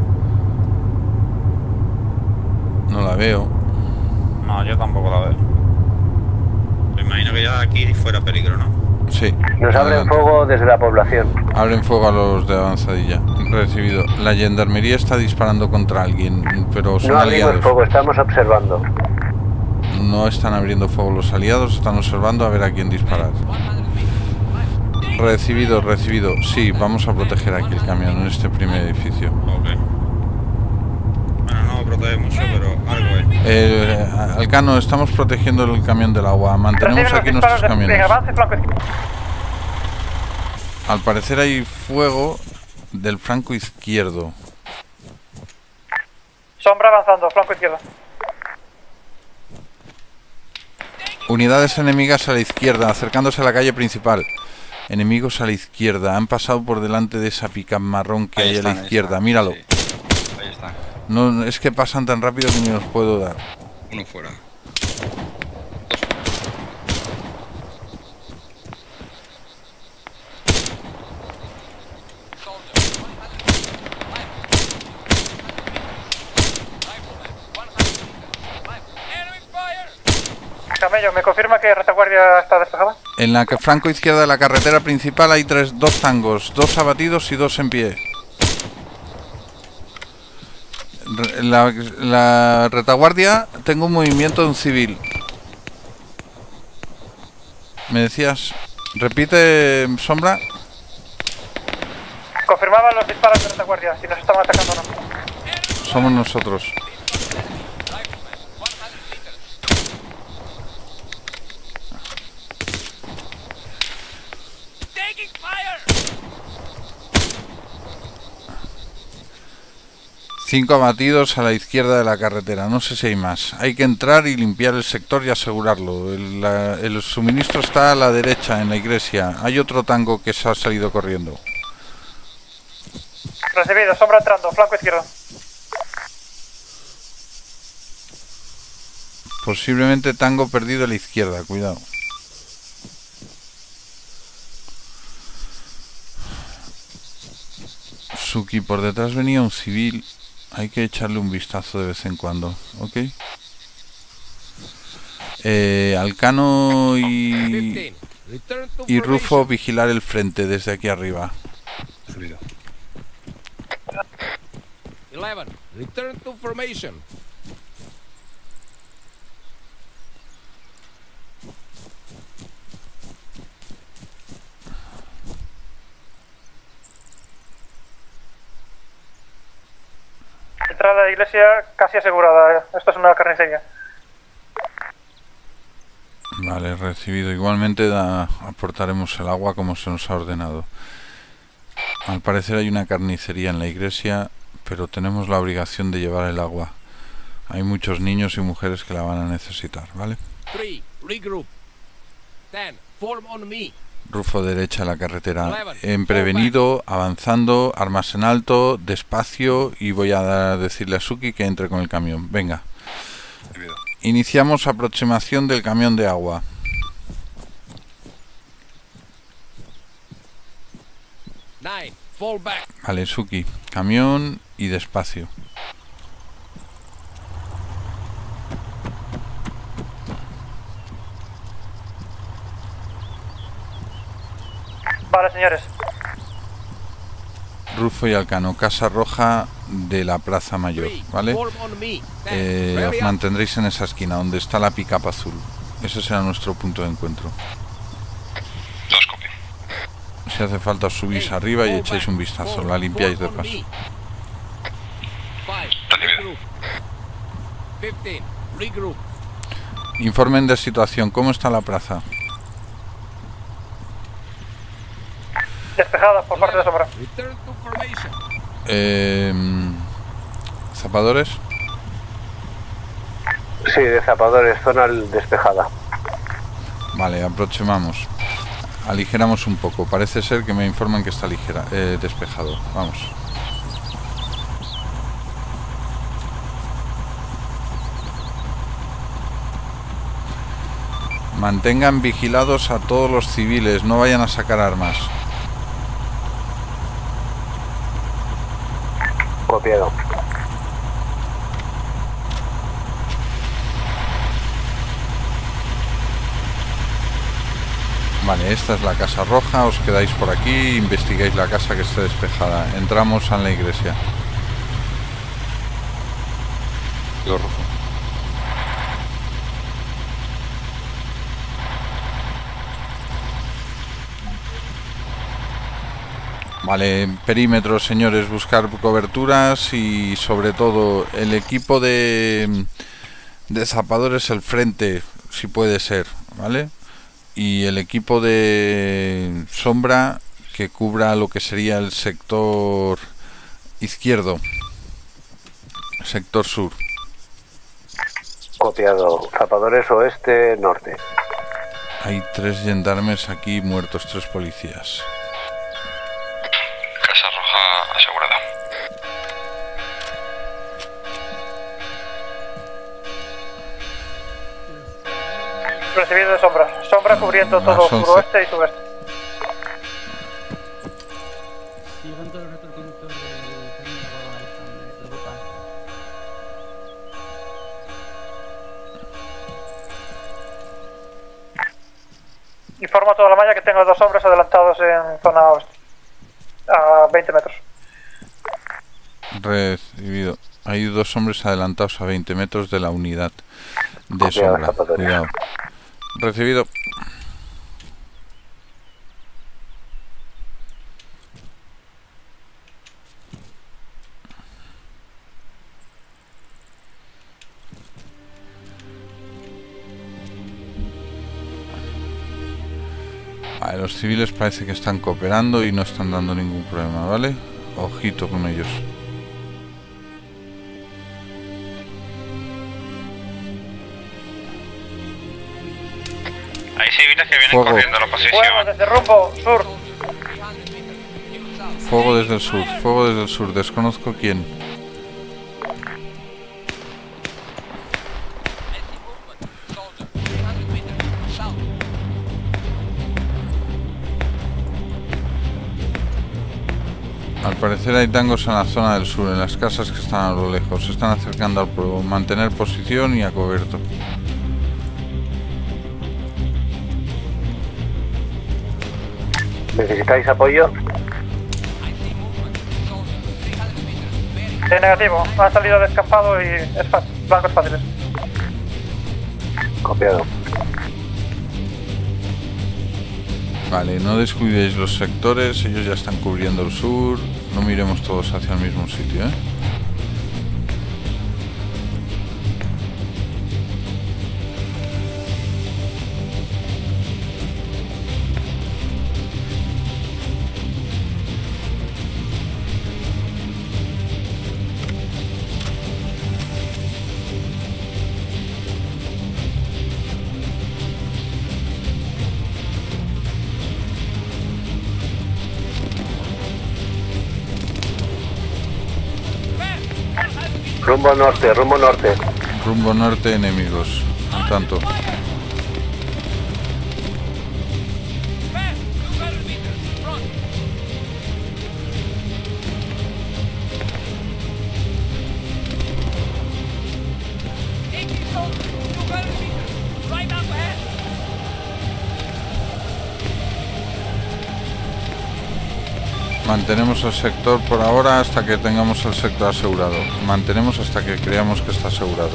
No la veo. No, yo tampoco la veo. Me imagino que ya de aquí fuera peligro, ¿no? Sí. Nos abren adelante. fuego desde la población. Abren fuego a los de avanzadilla. Recibido. La gendarmería está disparando contra alguien, pero son No abrimos aliados. fuego, estamos observando. No están abriendo fuego los aliados, están observando a ver a quién disparar. Recibido, recibido. Sí, vamos a proteger aquí el camión en este primer edificio. Ok. Bueno, no lo protege mucho, pero algo es. Eh, Alcano, estamos protegiendo el camión del agua. Mantenemos Reciben los aquí disparos nuestros de- camiones. En avance, flanco izquierdo. Al parecer hay fuego del flanco izquierdo. Sombra avanzando, flanco izquierdo. Unidades enemigas a la izquierda, acercándose a la calle principal. Enemigos a la izquierda, han pasado por delante de esa pick-up marrón que Ahí hay están, a la ahí izquierda, están, míralo. sí. Ahí están. No, es que pasan tan rápido que ni los puedo dar. Uno fuera. Camello, ¿me confirma que retaguardia está despejada? En la que flanco izquierda de la carretera principal hay tres, dos tangos, dos abatidos y dos en pie. Re- La, la retaguardia, tengo un movimiento de un civil. ¿Me decías? Repite, Sombra. Confirmaban los disparos de retaguardia, si nos estaban atacando o no. Somos nosotros. Cinco abatidos a la izquierda de la carretera, no sé si hay más. Hay que entrar y limpiar el sector y asegurarlo. El, la- el suministro está a la derecha, en la iglesia. Hay otro tango que se ha salido corriendo. Recibido, sombra entrando, flanco izquierdo. Posiblemente tango perdido a la izquierda, cuidado. Suki, por detrás venía un civil. Hay que echarle un vistazo de vez en cuando, ¿ok? Eh, Alcano y, y Rufo vigilar el frente desde aquí arriba. Subido. eleven, return to formation. Entrada de iglesia casi asegurada, esto es una carnicería. Vale, recibido. Igualmente da- aportaremos el agua como se nos ha ordenado. Al parecer hay una carnicería en la iglesia, pero tenemos la obligación de llevar el agua. Hay muchos niños y mujeres que la van a necesitar, ¿vale? three, regroup. ten, form on me. Rufo derecha a la carretera. En prevenido, avanzando, armas en alto, despacio, y voy a dar- decirle a Suki que entre con el camión. Venga. Subido. Iniciamos aproximación del camión de agua. nine, fall back. Vale, Suki. Camión y despacio. Vale, señores. Rufo y Alcano, Casa Roja de la Plaza Mayor, ¿vale? Form on me. ten, Eh, hurry os up. mantendréis en esa esquina donde está la pick-up azul. Ese será nuestro punto de encuentro. Dos copy. Si hace falta os subís arriba y echáis un vistazo, la limpiáis de paso. five, Recibido. regroup. fifteen, regroup. Informen de situación, ¿cómo está la plaza? Despejada por parte de sombra. Return to formation. Eh, ¿Zapadores? Sí, de zapadores, zona despejada. Vale, aproximamos. Aligeramos un poco. Parece ser que me informan que está ligera, eh, despejado. Vamos. Mantengan vigilados a todos los civiles, no vayan a sacar armas. Copiado. Vale, esta es la Casa Roja, os quedáis por aquí, investigáis la casa que esté despejada. Entramos en la iglesia. Yo rojo. Vale, perímetros, señores, buscar coberturas y sobre todo el equipo de, de zapadores el frente, si puede ser, ¿vale? Y el equipo de sombra que cubra lo que sería el sector izquierdo, sector sur. Copiado. Zapadores oeste, norte. Hay tres gendarmes aquí muertos, tres policías. Casa Roja asegurada. Recibido de sombra. Sombra cubriendo todo Las once. suroeste y sudeste. Sí, con todo el resto del conductor del camino de la esta, me preocupa. Informo a toda la malla que tengo dos hombres adelantados en zona oeste. A veinte metros. Recibido. Hay dos hombres adelantados a veinte metros de la unidad de Copiado, sombra. escapatoria. Cuidado. Recibido. Vale, los civiles parece que están cooperando y no están dando ningún problema, ¿vale? Ojito con ellos. Hay civiles que vienen Fuego. corriendo a la posición. Fuego desde rumbo sur. Fuego desde el sur, fuego desde el sur, desconozco quién. Al parecer hay tangos en la zona del sur, en las casas que están a lo lejos. Se están acercando al pueblo. Mantener posición y a coberto. ¿Necesitáis apoyo? Sí, negativo. Han salido descampado y es fácil. Blancos fáciles. Copiado. Vale, no descuidéis los sectores, ellos ya están cubriendo el sur. No miremos todos hacia el mismo sitio, ¿eh? Rumbo norte, rumbo norte. Rumbo norte, enemigos. Al tanto. Mantenemos el sector por ahora hasta que tengamos el sector asegurado. Mantenemos hasta que creamos que está asegurado.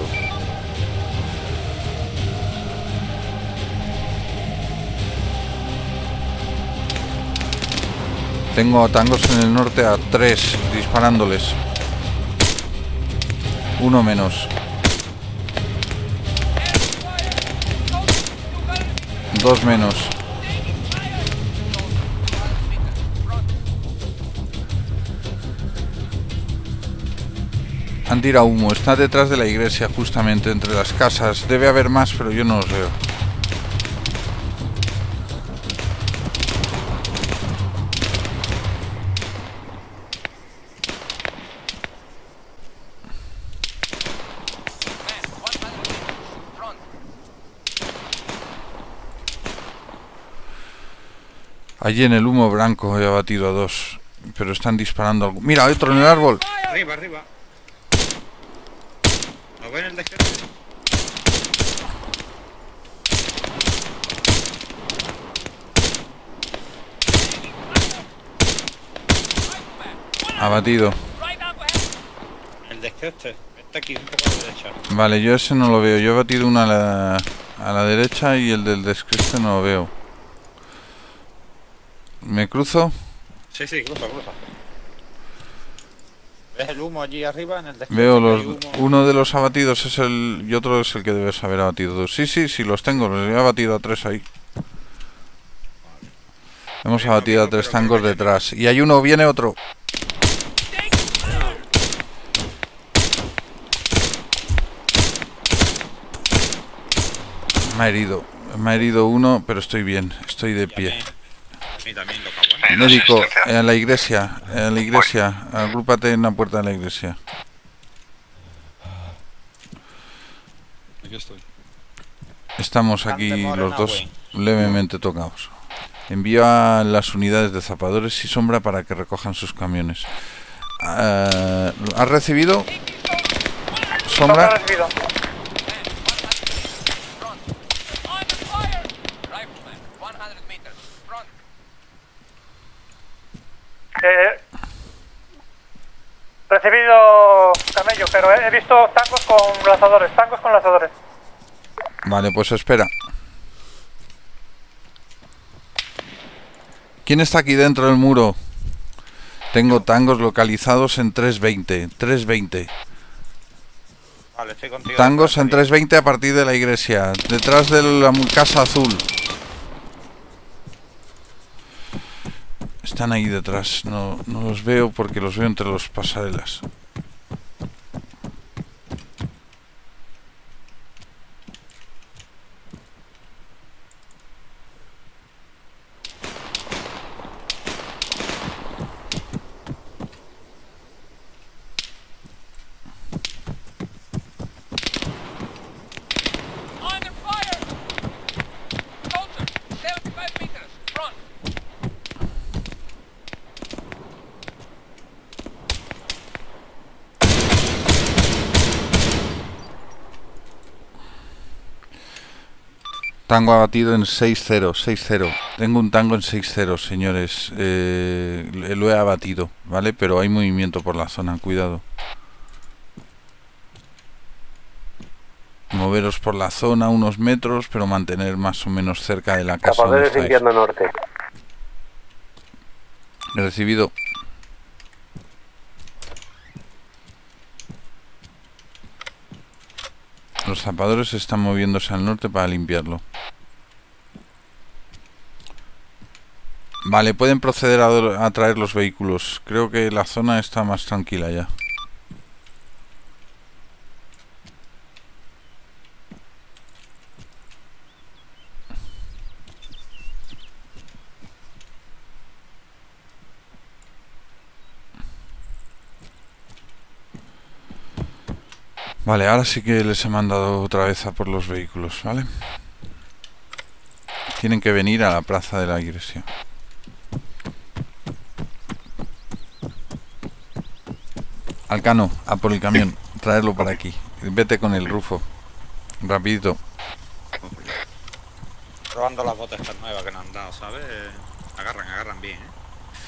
Tengo tangos en el norte a tres disparándoles. Uno menos. Dos menos. Han tirado humo, está detrás de la iglesia, justamente entre las casas. Debe haber más, pero yo no los veo. Allí en el humo blanco he abatido a dos, pero están disparando algo. Mira, hay otro en el árbol. Arriba, arriba. ¿Lo ven el descanso? Abatido. El descanso está aquí, un poco a la derecha. Vale, yo ese no lo veo. Yo he batido una a la, a la derecha y el del descriste no lo veo. ¿Me cruzo? Sí, sí, cruza, cruza. ¿Ves el humo allí arriba en el descanso? Veo los... Uno de los abatidos es el... y otro es el que debes haber abatido dos. Sí, sí, sí, los tengo. Los he abatido a tres ahí. Hemos abatido a tres tangos detrás. Y hay uno, viene otro. Me ha herido. Me ha herido uno, pero estoy bien, estoy de pie. Sí, también toca bueno. Médico, en la iglesia, en la iglesia, agrúpate en la puerta de la iglesia. Aquí estoy. Estamos aquí los dos levemente tocados. Envío a las unidades de zapadores y sombra para que recojan sus camiones. Uh, ¿Has recibido? Sombra. Recibido. Eh, recibido camello, pero he, he visto tangos con lanzadores, tangos con lanzadores. Vale, pues espera. ¿Quién está aquí dentro del muro? Tengo tangos localizados en tres veinte. tres veinte. Vale, estoy contigo. Tangos en tres veinte a partir de la iglesia. Detrás de la casa azul. Están ahí detrás. No, no los veo porque los veo entre los pasarelas. Tango abatido en seis cero, seis cero. Tengo un tango en seis cero, señores. Eh, lo he abatido, ¿vale? Pero hay movimiento por la zona, cuidado. Moveros por la zona unos metros, pero mantener más o menos cerca de la casa. Zapadores limpiando norte. He recibido. Los zapadores están moviéndose al norte para limpiarlo. Vale, pueden proceder a, a traer los vehículos. Creo que la zona está más tranquila ya. Vale, ahora sí que les he mandado otra vez a por los vehículos, ¿vale? Tienen que venir a la plaza de la iglesia. Alcano, a por el camión, traerlo para aquí. Vete con el Rufo. Rapidito. Probando las botas estas nuevas que nos han dado, ¿sabes? Agarran, agarran bien, ¿eh?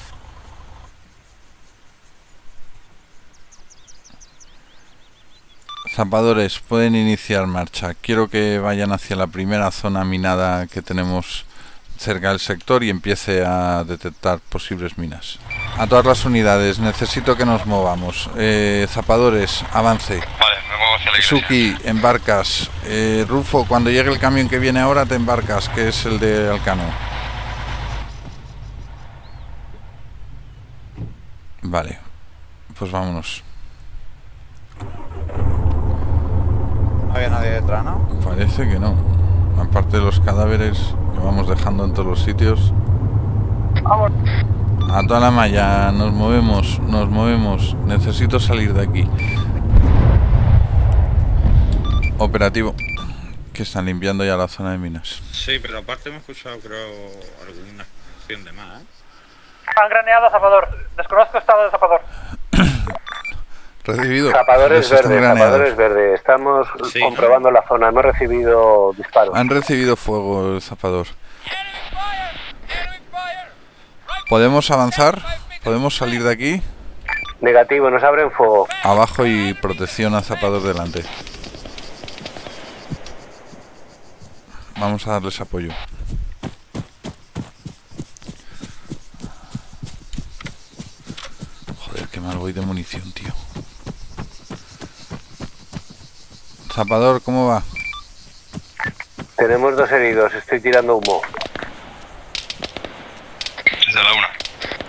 Zapadores, pueden iniciar marcha. Quiero que vayan hacia la primera zona minada que tenemos cerca del sector y empiece a detectar posibles minas. A todas las unidades, necesito que nos movamos. Eh, zapadores, avance. Vale, me muevo hacia la iglesia. Suki, embarcas. Eh, Rufo, cuando llegue el camión que viene ahora te embarcas, que es el de Alcano. Vale, pues vámonos. No había nadie detrás, ¿no? Parece que no. Aparte de los cadáveres que vamos dejando en todos los sitios. Vamos. A toda la malla, nos movemos, nos movemos. Necesito salir de aquí. Operativo. Que están limpiando ya la zona de minas. Sí, pero aparte hemos escuchado, creo, alguna acción de más, ¿eh? Han graneado a Zapador. Desconozco estado de Zapador. Recibido. Zapadores verde, zapadores verde. Estamos Sí, comprobando la zona. Hemos recibido disparos. Han recibido fuego el zapador. ¿Podemos avanzar? ¿Podemos salir de aquí? Negativo, nos abren fuego. Abajo y protección a zapador delante. Vamos a darles apoyo. Joder, qué mal voy de munición, tío. Zapador, ¿cómo va? Tenemos dos heridos, estoy tirando humo. Desde la una.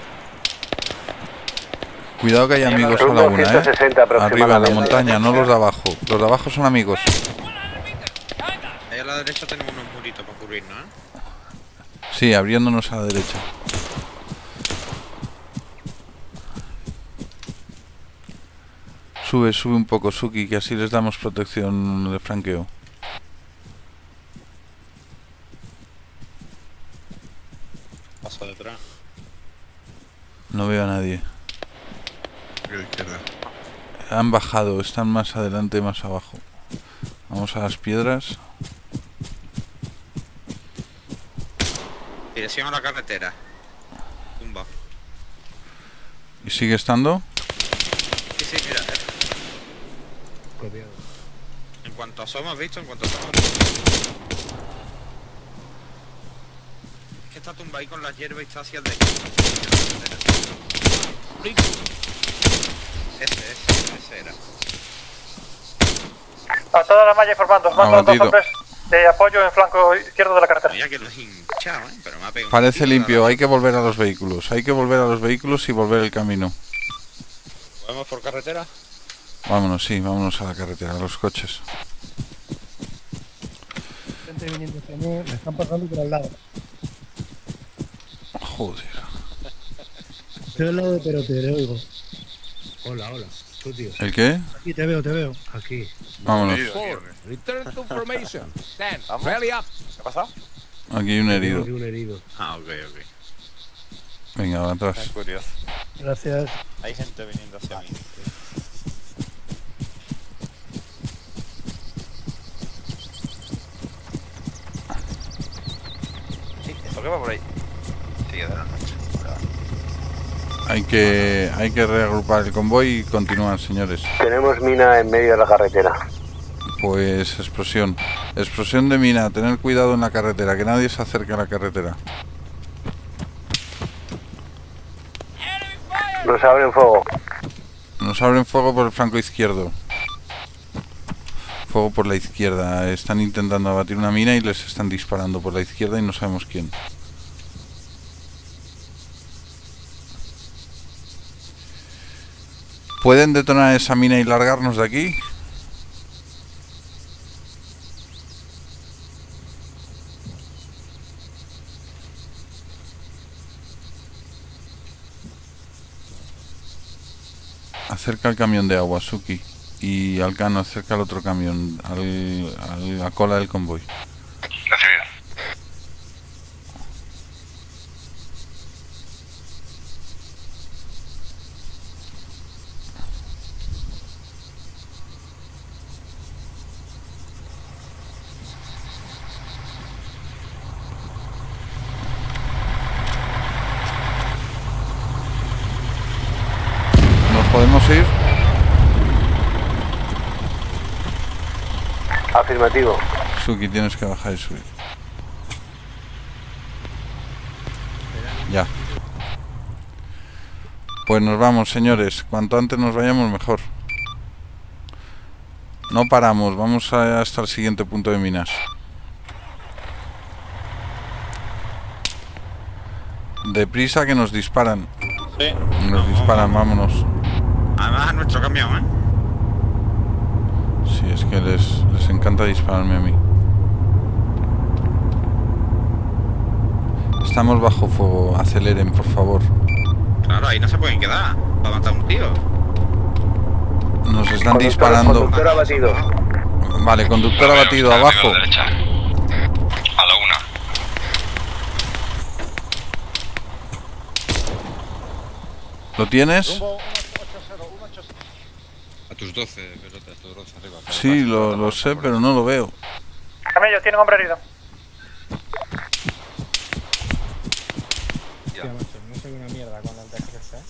Cuidado que hay amigos a la una, ¿eh? Arriba, en la montaña, no los de abajo. Los de abajo son amigos. Eh, Ahí a la derecha tenemos unos muritos para cubrirnos, ¿eh? Sí, abriéndonos a la derecha. Sube, sube un poco, Suki, que así les damos protección de franqueo. Paso detrás. No veo a nadie. A la izquierda. Han bajado, están más adelante, más abajo. Vamos a las piedras. Dirección a la carretera. Tumba. ¿Y sigue estando? Sí, sí, mira. Eh. En cuanto asoma, ¿has visto? En cuanto asoma. Es que está tumba ahí con las hierbas y está hacia el de. Ese, ese, ese era. A toda la malla informando, mando a dos Abatido. hombres de apoyo en flanco izquierdo de la carretera. Mira que lo he hinchado, ¿eh? Pero me ha pegado. Parece limpio, hay que volver a los vehículos. Hay que volver a los vehículos y volver el camino. ¿Vamos por carretera? Vámonos, sí, vámonos a la carretera, a los coches. Gente viniendo hacia mí, me están pasando por al lado. Joder. Estoy al lado de Perote, le oigo. Hola, hola. Tú, tío. ¿El qué? Aquí te veo, te veo. Aquí. Vámonos. Four. Return to formation. Ten. Rally up. ¿Qué pasa? Aquí hay un herido. Aquí un herido. Ah, ok, ok. Venga, va atrás. Es curioso. Gracias. Hay gente viniendo hacia mí. Sí, eso que va por ahí. Sigue adelante. Hay que, hay que reagrupar el convoy y continuar, señores. Tenemos mina en medio de la carretera. Pues explosión. Explosión de mina. Tener cuidado en la carretera, que nadie se acerque a la carretera. Nos abren fuego. Nos abren fuego por el flanco izquierdo. Fuego por la izquierda. Están intentando abatir una mina y les están disparando por la izquierda y no sabemos quién. ¿Pueden detonar esa mina y largarnos de aquí? Acerca el camión de agua, Suki. Y Alcano, acerca el otro camión, al, a la cola del convoy. Recibido. ¿Podemos ir? Afirmativo. Suki, tienes que bajar y subir. Ya. Pues nos vamos, señores. Cuanto antes nos vayamos, mejor. No paramos, vamos a, hasta el siguiente punto de minas. Deprisa que nos disparan. Sí. Nos disparan, vámonos. Además a nuestro camión, ¿eh? Sí, es que les, les encanta dispararme a mí. Estamos bajo fuego, aceleren, por favor. Claro, ahí no se pueden quedar para matar a un tío. Nos están Conductor- disparando. Conductor abatido. Vale, conductor abatido, abajo. A la derecha. A la una. ¿Lo tienes? A tus doce, pelota, a tus doce arriba. Sí, lo, lo sé, pero no lo veo. Camello, tiene un hombre herido. Hostia, macho, no se ve una mierda con el D G S, ¿eh?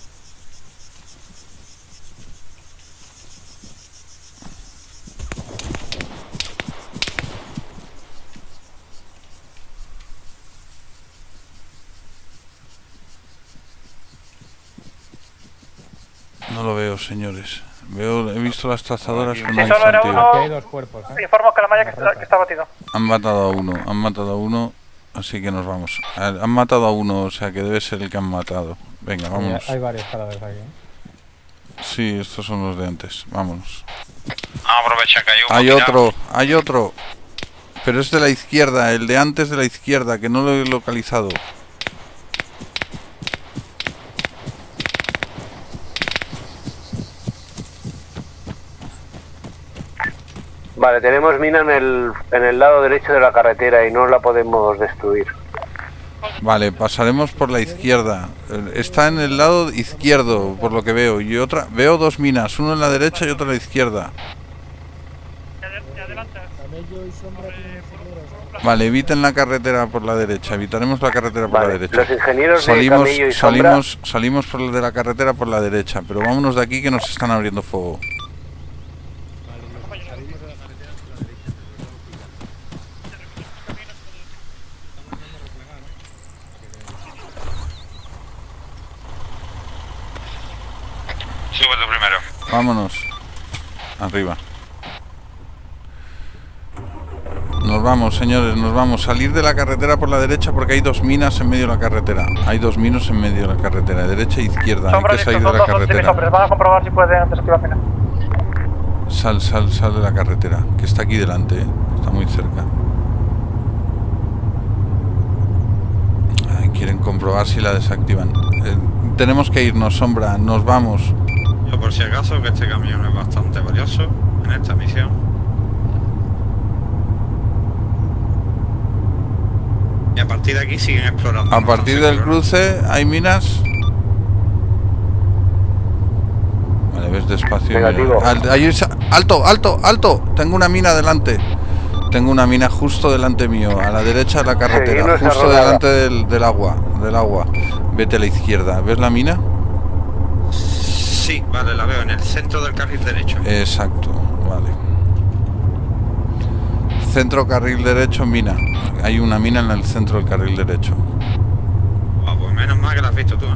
No lo veo, señores. Veo, he visto las trazadoras, pero no Si hay solo era sentido. uno, Aquí hay dos cuerpos, ¿eh? informo que la malla que está, que está abatido. Han matado a uno, han matado a uno, así que nos vamos. Han han matado a uno, o sea que debe ser el que han matado. Venga, vámonos. Hay varios cadáveres aquí, ¿eh? Sí, estos son los de antes. Vámonos. Vamos a aprovechar que hay un Hay otro, hay otro. Pero es de la izquierda, el de antes de la izquierda, que no lo he localizado. Vale, tenemos mina en el, en el lado derecho de la carretera y no la podemos destruir. Vale, pasaremos por la izquierda. Está en el lado izquierdo, por lo que veo. Y otra, veo dos minas, uno en la derecha y otro en la izquierda. Vale, eviten la carretera por la derecha. Evitaremos la carretera por vale, la derecha. Los ingenieros salimos, de Camello y salimos, Sombra... salimos por la de la carretera por la derecha, pero vámonos de aquí que nos están abriendo fuego. Sube tú primero. Vámonos. Arriba. Nos vamos, señores, nos vamos. Salir de la carretera por la derecha porque hay dos minas en medio de la carretera. Hay dos minos en medio de la carretera, derecha e izquierda. Sombra, hay que salir de la carretera. Van a comprobar si pueden desactivar mina. Sal, sal, sal de la carretera, que está aquí delante, ¿eh? Está muy cerca. Ay, quieren comprobar si la desactivan. Eh, tenemos que irnos, Sombra, nos vamos. Yo por si acaso, que este camión es bastante valioso en esta misión. Y a partir de aquí siguen explorando. A partir del cruce hay minas. Vale, ves despacio. Al, ahí es, alto, alto, alto. Tengo una mina delante. Tengo una mina justo delante mío, a la derecha de la carretera, sí, justo delante del, del agua, del agua. Vete a la izquierda. ¿Ves la mina? Sí, vale, la veo en el centro del carril derecho. Exacto, vale. Centro carril derecho, mina. Hay una mina en el centro del carril derecho. Oh, pues menos mal que la has visto tú, ¿eh?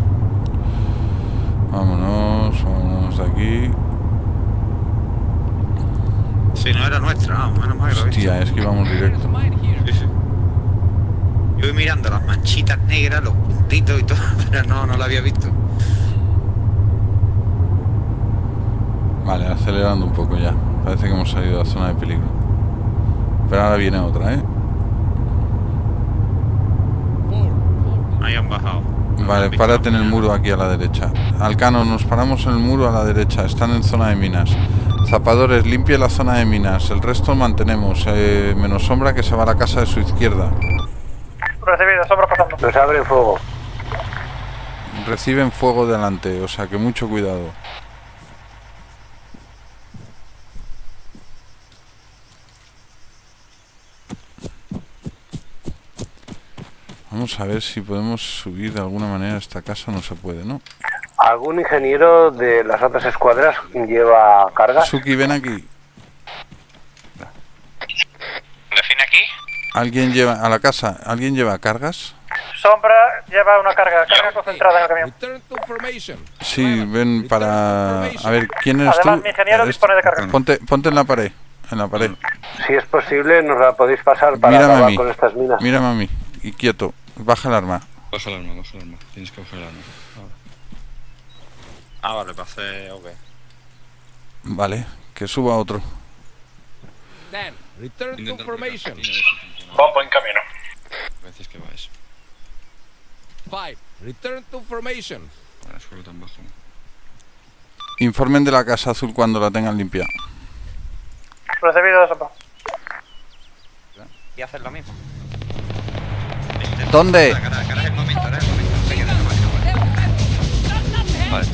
Vámonos, vámonos de aquí. Si no era nuestra, no, menos mal que la has visto. Hostia, es que íbamos directo. Sí, sí. Yo voy mirando las manchitas negras, los puntitos y todo, pero no, no la había visto. Vale, acelerando un poco ya. Parece que hemos salido de la zona de peligro. Pero ahora viene otra, ¿eh? Ahí han bajado. Vale, párate en el muro aquí a la derecha. Alcano, nos paramos en el muro a la derecha. Están en zona de minas. Zapadores, limpie la zona de minas. El resto mantenemos. Eh, menos Sombra que se va a la casa de su izquierda. Recibido, Sombra pasando. Nos abren fuego. Reciben fuego delante, o sea que mucho cuidado. Vamos a ver si podemos subir de alguna manera a esta casa. No se puede, ¿no? ¿Algún ingeniero de las otras escuadras lleva cargas? Suki, ven aquí. ¿Define aquí? ¿Alguien lleva a la casa? ¿Alguien lleva cargas? Sombra lleva una carga, carga concentrada en el camión. Sí, ven para... A ver, ¿quién eres Además, tú? mi ingeniero dispone de carga. Ponte, ponte en la pared, en la pared. Si es posible, nos la podéis pasar para Mírame a acabar mí, con estas minas. mírame a mí, y quieto. Baja el arma. Baja el arma, baja el arma. Tienes que bajar el arma. Ah, vale, pasé, ok. Vale, que suba otro. Dan, return to formation. Bombo en camino. A veces que va eso. Five, return to formation. Para el suelo tan bajo. Informen de la casa azul cuando la tengan limpia. Recibido, Sombra. Y hacer lo mismo. ¿Dónde? Ahora es el momento, ahora es el momento. Se queda en el Vale.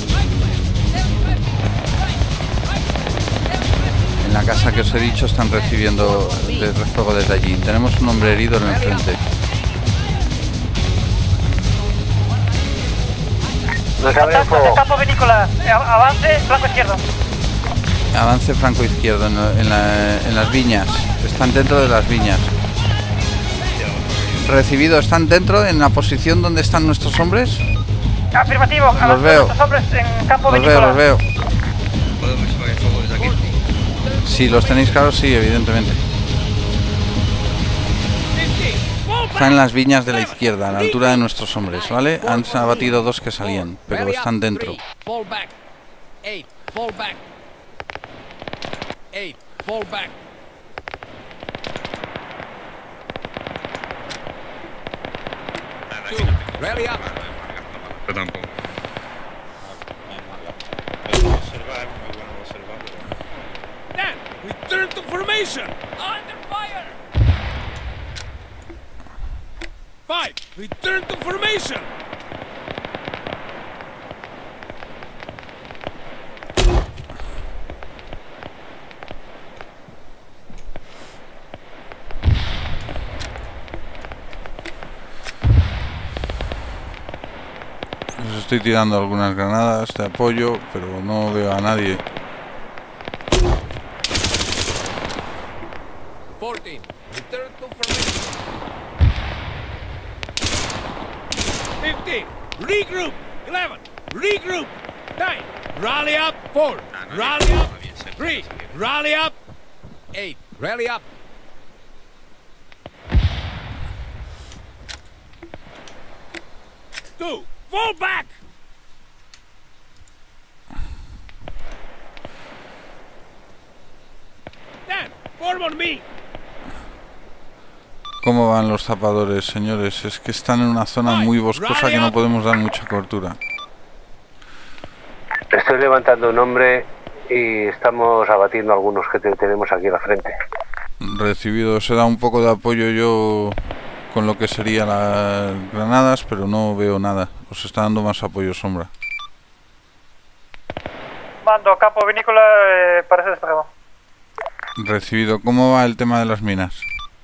En la casa que os he dicho están recibiendo el fuego desde allí. Tenemos un hombre herido en el frente. Nos abren fuego. Campo vinícola, avance, flanco izquierdo. Avance franco izquierdo en, la- en la- en las viñas. Están dentro de las viñas. Recibido, ¿están dentro en la posición donde están nuestros hombres? Afirmativo, Los avance veo. nuestros hombres en campo Los vinícola. veo, los veo. ¿Podemos apagar el fuego desde aquí? Si los tenéis claros, sí, evidentemente. Están en las viñas de la izquierda, a la altura de nuestros hombres, ¿vale? Han abatido dos que salían, pero están dentro. Fall back. Eight, fall back. Eight, fall back. Rally up. Yo tampoco. Observar es muy bueno observar, pero... Dan, return to formation. Under fire. Five, return to formation. Les estoy tirando algunas granadas de apoyo, pero no veo a nadie. fourteen, return to formation. fifteen, regroup. eleven, regroup. nine, rally up. four, rally up. three, rally up. eight, rally up. two, fall back. Dan, form on me. ¿Cómo van los zapadores, señores? Es que están en una zona muy boscosa que no podemos dar mucha cobertura. Estoy levantando un hombre y estamos abatiendo algunos que te- tenemos aquí a la frente. Recibido, se da un poco de apoyo yo con lo que serían las granadas, pero no veo nada. Os está dando más apoyo sombra. Mando, campo vinícola, eh, parece despejado. Recibido, ¿cómo va el tema de las minas?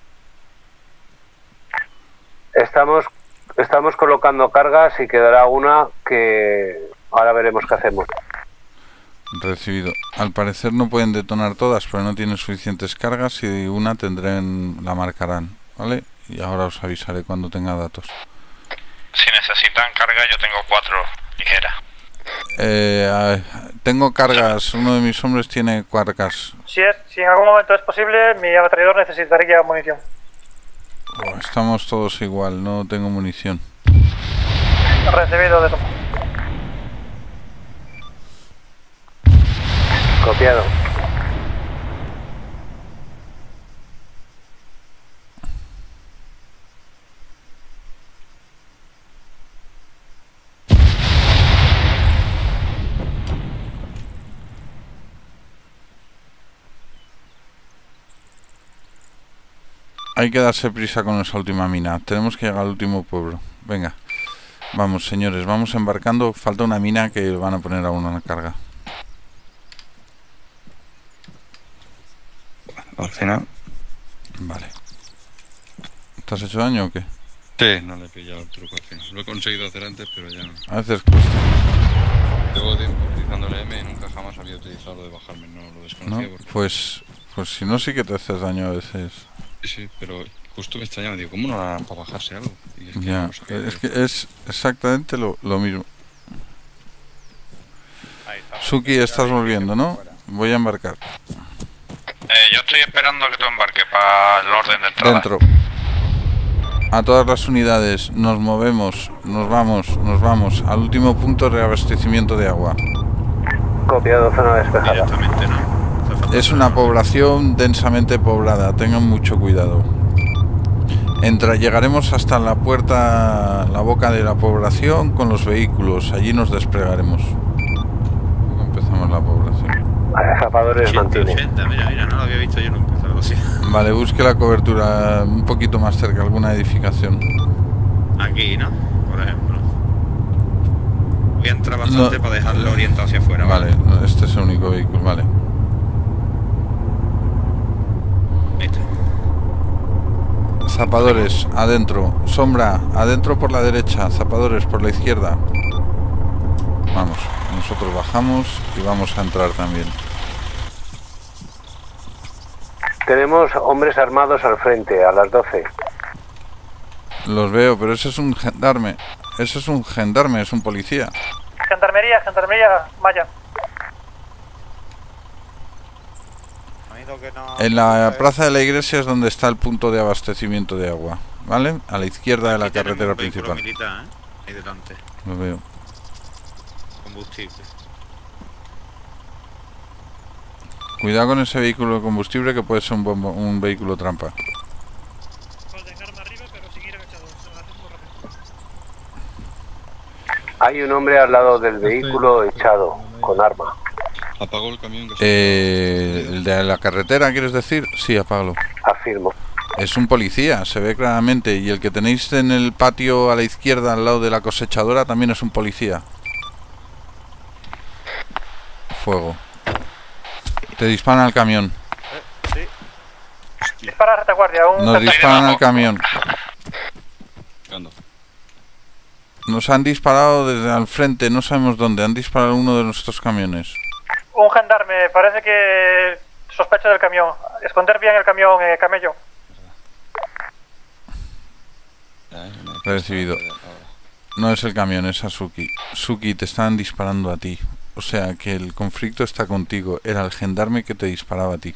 Estamos, estamos colocando cargas y quedará una que ahora veremos qué hacemos. Recibido. Al parecer no pueden detonar todas, pero no tienen suficientes cargas y una tendrán, la marcarán, ¿vale? Y ahora os avisaré cuando tenga datos. Si necesitan carga, yo tengo cuatro ligeras. Eh, a- tengo cargas, uno de mis hombres tiene cargas. Si, es, si en algún momento es posible, mi ametrallador necesitaría munición. Oh, estamos todos igual, no tengo munición. Recibido de toma. Copiado. Hay que darse prisa con esa última mina. Tenemos que llegar al último pueblo. Venga. Vamos, señores, vamos embarcando. Falta una mina que van a poner a uno en la carga. Al final. Vale. ¿Te has hecho daño o qué? Sí, no le he pillado el truco al final. Lo he conseguido hacer antes, pero ya no. A veces cuesta. Llevo tiempo utilizando el M y nunca jamás había utilizado lo de bajarme, no lo ¿No? desconocía. Porque... Pues, pues si no, sí que te haces daño a veces. Sí, sí, pero justo me extrañaba, digo, ¿cómo no lo harán para bajarse algo? Y es que Ya, no sabía es que- que es exactamente lo, lo mismo. Suki, estás volviendo, ¿no? Voy a embarcar. Eh, yo estoy esperando que tú embarques para el orden de entrada. Dentro. A todas las unidades, nos movemos, nos vamos, nos vamos al último punto de reabastecimiento de agua. Copiado, zona despejada. Directamente no. Es una población densamente poblada, tengan mucho cuidado. Entra, llegaremos hasta la puerta, la boca de la población con los vehículos, allí nos desplegaremos. Empezamos la población. Zapadores mantiene. ochenta, mira, mira, no lo había visto yo nunca, algo así. Vale, busque la cobertura un poquito más cerca, alguna edificación. Aquí, ¿no? Por ejemplo. Voy a entrar bastante No. para dejarlo orientado hacia afuera. Vale, no, este es el único vehículo, vale. Este. Zapadores, adentro. Sombra, adentro por la derecha. Zapadores por la izquierda. Vamos, nosotros bajamos y vamos a entrar también. Tenemos hombres armados al frente, a las doce. Los veo, pero ese es un gendarme. Ese es un gendarme, es un policía. Gendarmería, gendarmería, Maya. En la plaza de la iglesia es donde está el punto de abastecimiento de agua, ¿vale? A la izquierda de la carretera principal. Militar, ¿eh? Ahí delante. Lo veo. Combustible. Cuidado con ese vehículo de combustible que puede ser un, bombo- un vehículo trampa. Pues dejarme arriba, pero seguir agachados. Hay un hombre al lado del vehículo echado, con arma. Apagó el camión. Que eh, ¿El de la carretera quieres decir? Sí, apágalo. Afirmo. Es un policía, se ve claramente. Y el que tenéis en el patio a la izquierda, al lado de la cosechadora, también es un policía. Fuego. Te disparan al camión. Eh, sí. Dispara a retaguardia. Un Nos disparan al camión. Nos han disparado desde al frente, no sabemos dónde. Han disparado uno de nuestros camiones. Un gendarme, parece que sospecha del camión. Esconder bien el camión, eh, camello. Recibido. No es el camión, es a Suki. Suki, te están disparando a ti. O sea que el conflicto está contigo. Era el gendarme que te disparaba a ti.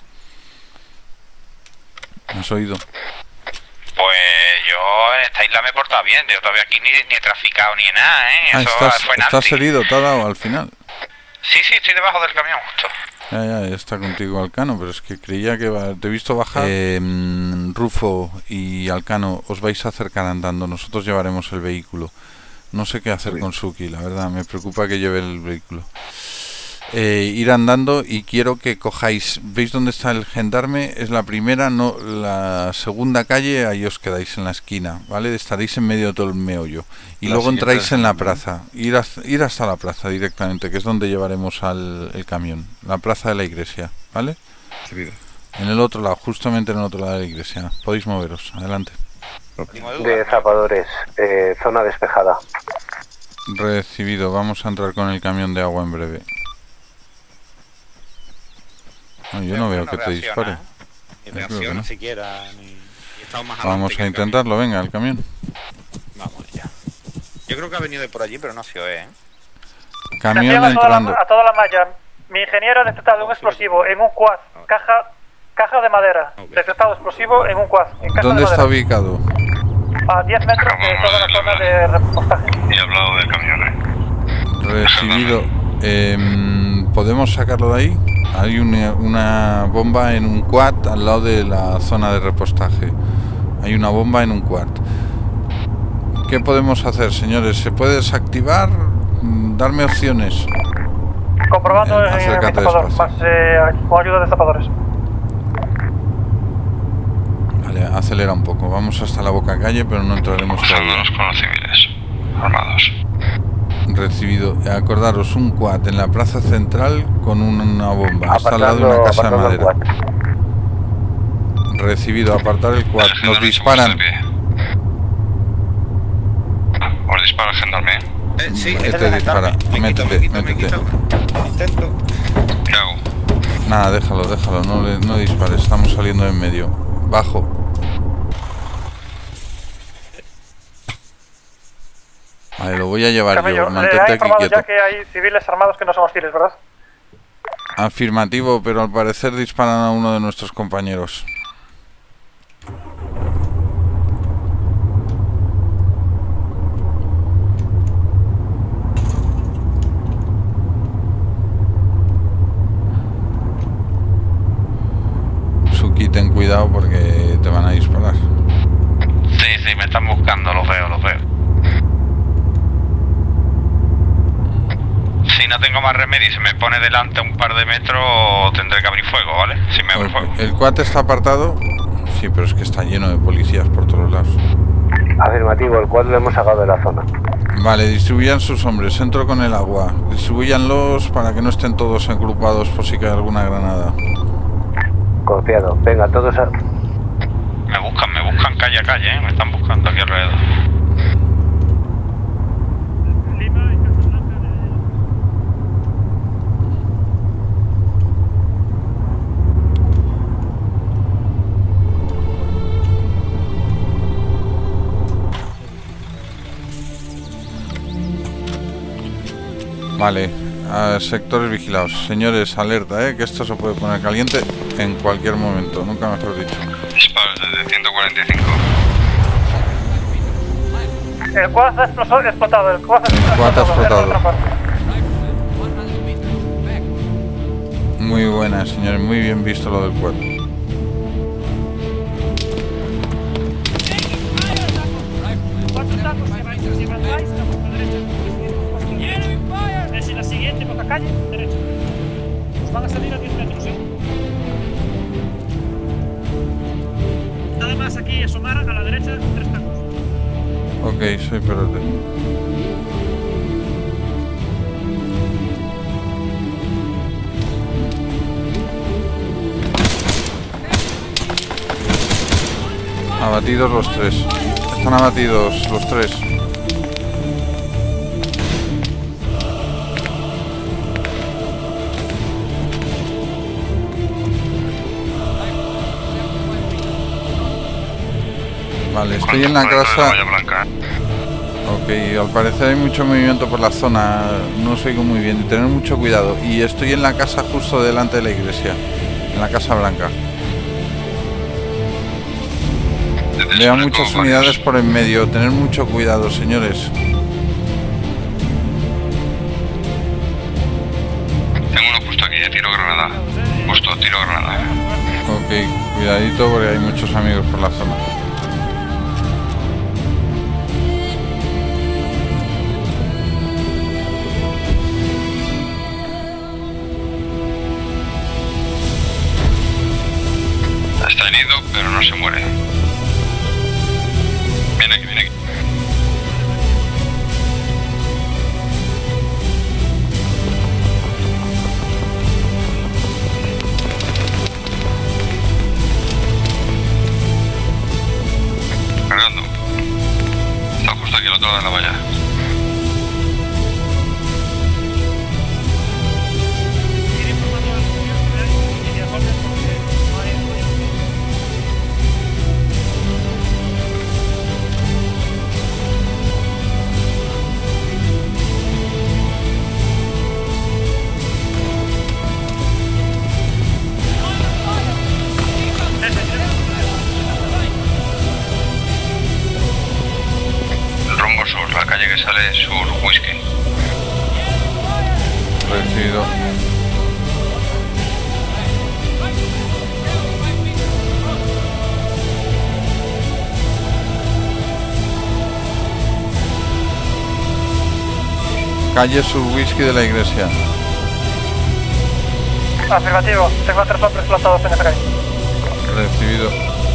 ¿Me has oído? Pues yo en esta isla me he portado bien. Yo todavía aquí ni, ni he traficado ni nada, ¿eh? Ah, Eso estás, fue estás Nancy. herido, te ha dado al final. Sí, sí, estoy debajo del camión justo. Ya, ya, ya está contigo Alcano, pero es que creía que va, te he visto bajar. Eh, Rufo y Alcano, os vais a acercar andando, nosotros llevaremos el vehículo. No sé qué hacer con Suki, la verdad, me preocupa que lleve el vehículo. Eh, ir andando y quiero que cojáis, ¿veis dónde está el gendarme? Es la primera, no la segunda calle, ahí os quedáis en la esquina, ¿vale? Estaréis en medio de todo el meollo. Y La luego siguiente entráis en la es el plaza, ir, a, ir hasta la plaza directamente, que es donde llevaremos al el camión, la plaza de la iglesia, ¿vale? Recibido. En el otro lado, justamente en el otro lado de la iglesia. Podéis moveros, adelante. De zapadores, eh, zona despejada. Recibido, vamos a entrar con el camión de agua en breve. No, yo no veo que te dispare. Ni reacciona siquiera, ni... Vamos a intentarlo, venga, el camión. Vamos ya. Yo creo que ha venido de por allí, pero no ha sido, ¿eh? Camión a toda, la, entrando. a toda la malla. Mi ingeniero ha detectado un explosivo en un quad. Caja, caja de madera. Detectado explosivo en un quad. En caja ¿Dónde de está madera. ubicado? A diez metros de toda la zona de repostaje. Y he hablado de camiones. Recibido. Eh, ¿Podemos sacarlo de ahí? Hay una, una bomba en un quad al lado de la zona de repostaje. Hay una bomba en un quad. ¿Qué podemos hacer, señores? ¿Se puede desactivar? Darme opciones. Comprobando Eh, en el acércate zapador, despacio. más eh, con ayuda de zapadores. Vale, acelera un poco. Vamos hasta la boca calle, pero no entraremos todavía. Cruzándonos con los civiles armados. Recibido. Acordaros, un quad en la plaza central con una bomba. Está al lado de una Apartando- casa de apartando el madera. Recibido. Apartar el quad. Nos disparan. Os dispara el gendarme. Eh, sí, Este este es el dispara. gendarme. Me quito, Métete, me quito, me métete. quito. Intento. ¿Qué hago? Nada, déjalo, déjalo. No, le, no dispares. Estamos saliendo en medio. Bajo. Vale, lo voy a llevar Camello, yo. le ha Mantente aquí informado quieto. ya que hay civiles armados que no son hostiles, ¿verdad? Afirmativo, pero al parecer disparan a uno de nuestros compañeros. Suki, ten cuidado porque te van a disparar. Sí, sí, me están buscando, los veo, los veo. Si no tengo más remedio y se me pone delante un par de metros, tendré que abrir fuego, ¿vale? Si me abro fuego. ¿El cuate está apartado? Sí, pero es que está lleno de policías por todos lados. Afirmativo, el cual lo hemos sacado de la zona. Vale, distribuyan sus hombres. Entro con el agua. Distribuyanlos para que no estén todos agrupados por si cae alguna granada. Confiado. Venga, todos a... Me buscan, me buscan calle a calle, ¿eh? Me están buscando aquí alrededor. Vale, a sectores vigilados. Señores, alerta, ¿eh? Que esto se puede poner caliente en cualquier momento, nunca mejor dicho. Disparos desde ciento cuarenta y cinco. El quad ha exploso- explotado. El quad ha El quad ha explotado. En otra parte. Muy buena, señores, muy bien visto lo del cuerpo. Cuatro tacos, lleváis, lleváis, a vuestra derecha. Es en la siguiente, por la calle, derecha. Nos van a salir a diez metros, ¿eh? Nada más aquí asomar a la derecha tres tacos. Ok, soy perote. Abatidos los tres. Están abatidos los tres. Vale, estoy en la casa. Ok, al parecer hay mucho movimiento por la zona. No os oigo muy bien. Tener mucho cuidado. Y estoy en la casa justo delante de la iglesia. En la Casa Blanca. Veo muchas unidades por en medio. Tener mucho cuidado, señores. Tengo uno puesto aquí, de tiro granada. Puesto, tiro granada. Ok, cuidadito porque hay muchos amigos por la zona. Está herido, pero no se muere. Viene aquí, viene aquí. Cargando. Está justo aquí al otro lado de la valla. La calle que sale sur whisky. Recibido. Calle sur whisky de la iglesia. Afirmativo, tengo a tres hombres plantados en esa calle. Recibido.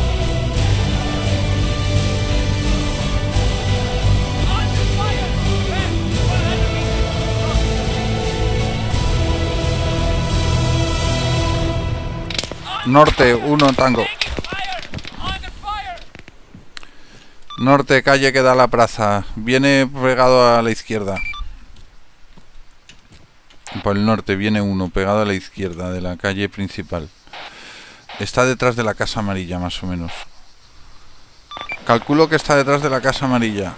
Norte, uno tango. Norte, calle que da a la plaza. Viene pegado a la izquierda. Por el norte viene uno pegado a la izquierda de la calle principal. Está detrás de la casa amarilla, más o menos. Calculo que está detrás de la casa amarilla.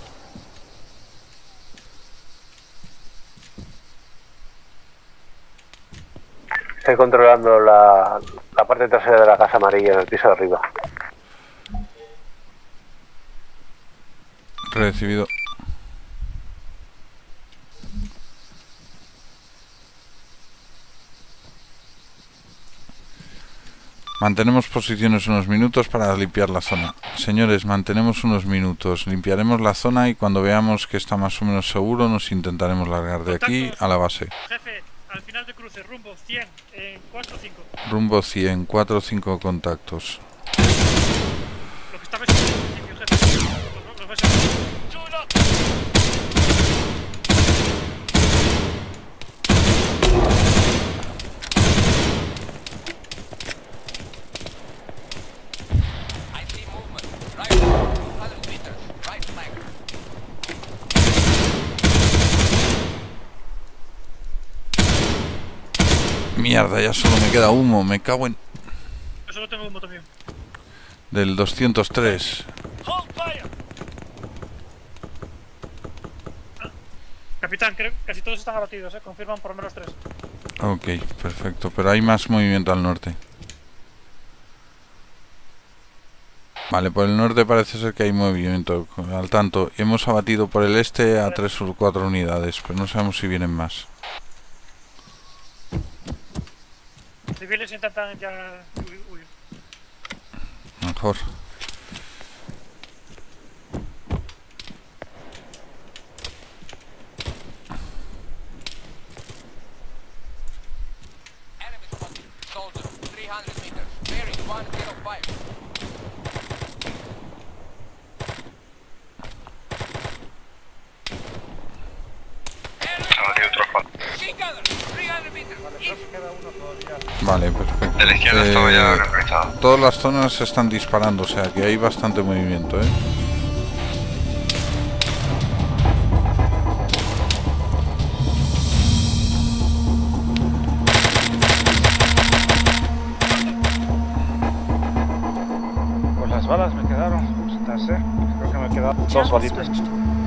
Estoy controlando la, la parte trasera de la casa amarilla en el piso de arriba. Recibido. Mantenemos posiciones unos minutos para limpiar la zona. Señores, mantenemos unos minutos. Limpiaremos la zona y cuando veamos que está más o menos seguro nos intentaremos largar de aquí a la base. Jefe, al final de cruce, rumbo cien, en cuatro cinco. Rumbo cien, cuatro o cinco contactos. Lo que estaba en el principio, jefe. Los vais a... Mierda, ya solo me queda humo, me cago en... Yo solo tengo humo también. Del doscientos tres. Capitán, creo que casi todos están abatidos, ¿eh? Confirman por lo menos tres. Ok, perfecto, pero hay más movimiento al norte. Vale, por el norte parece ser que hay movimiento. Al tanto, hemos abatido por el este a tres o cuatro unidades, pero no sabemos si vienen más. Civiles intentan ya huir. Mejor. Vale, perfecto. De la izquierda estaba ya localizado. Todas las zonas se están disparando, o sea que hay bastante movimiento, ¿eh? Pues las balas me quedaron, pues, ¿eh? Creo que me quedaron dos balitas.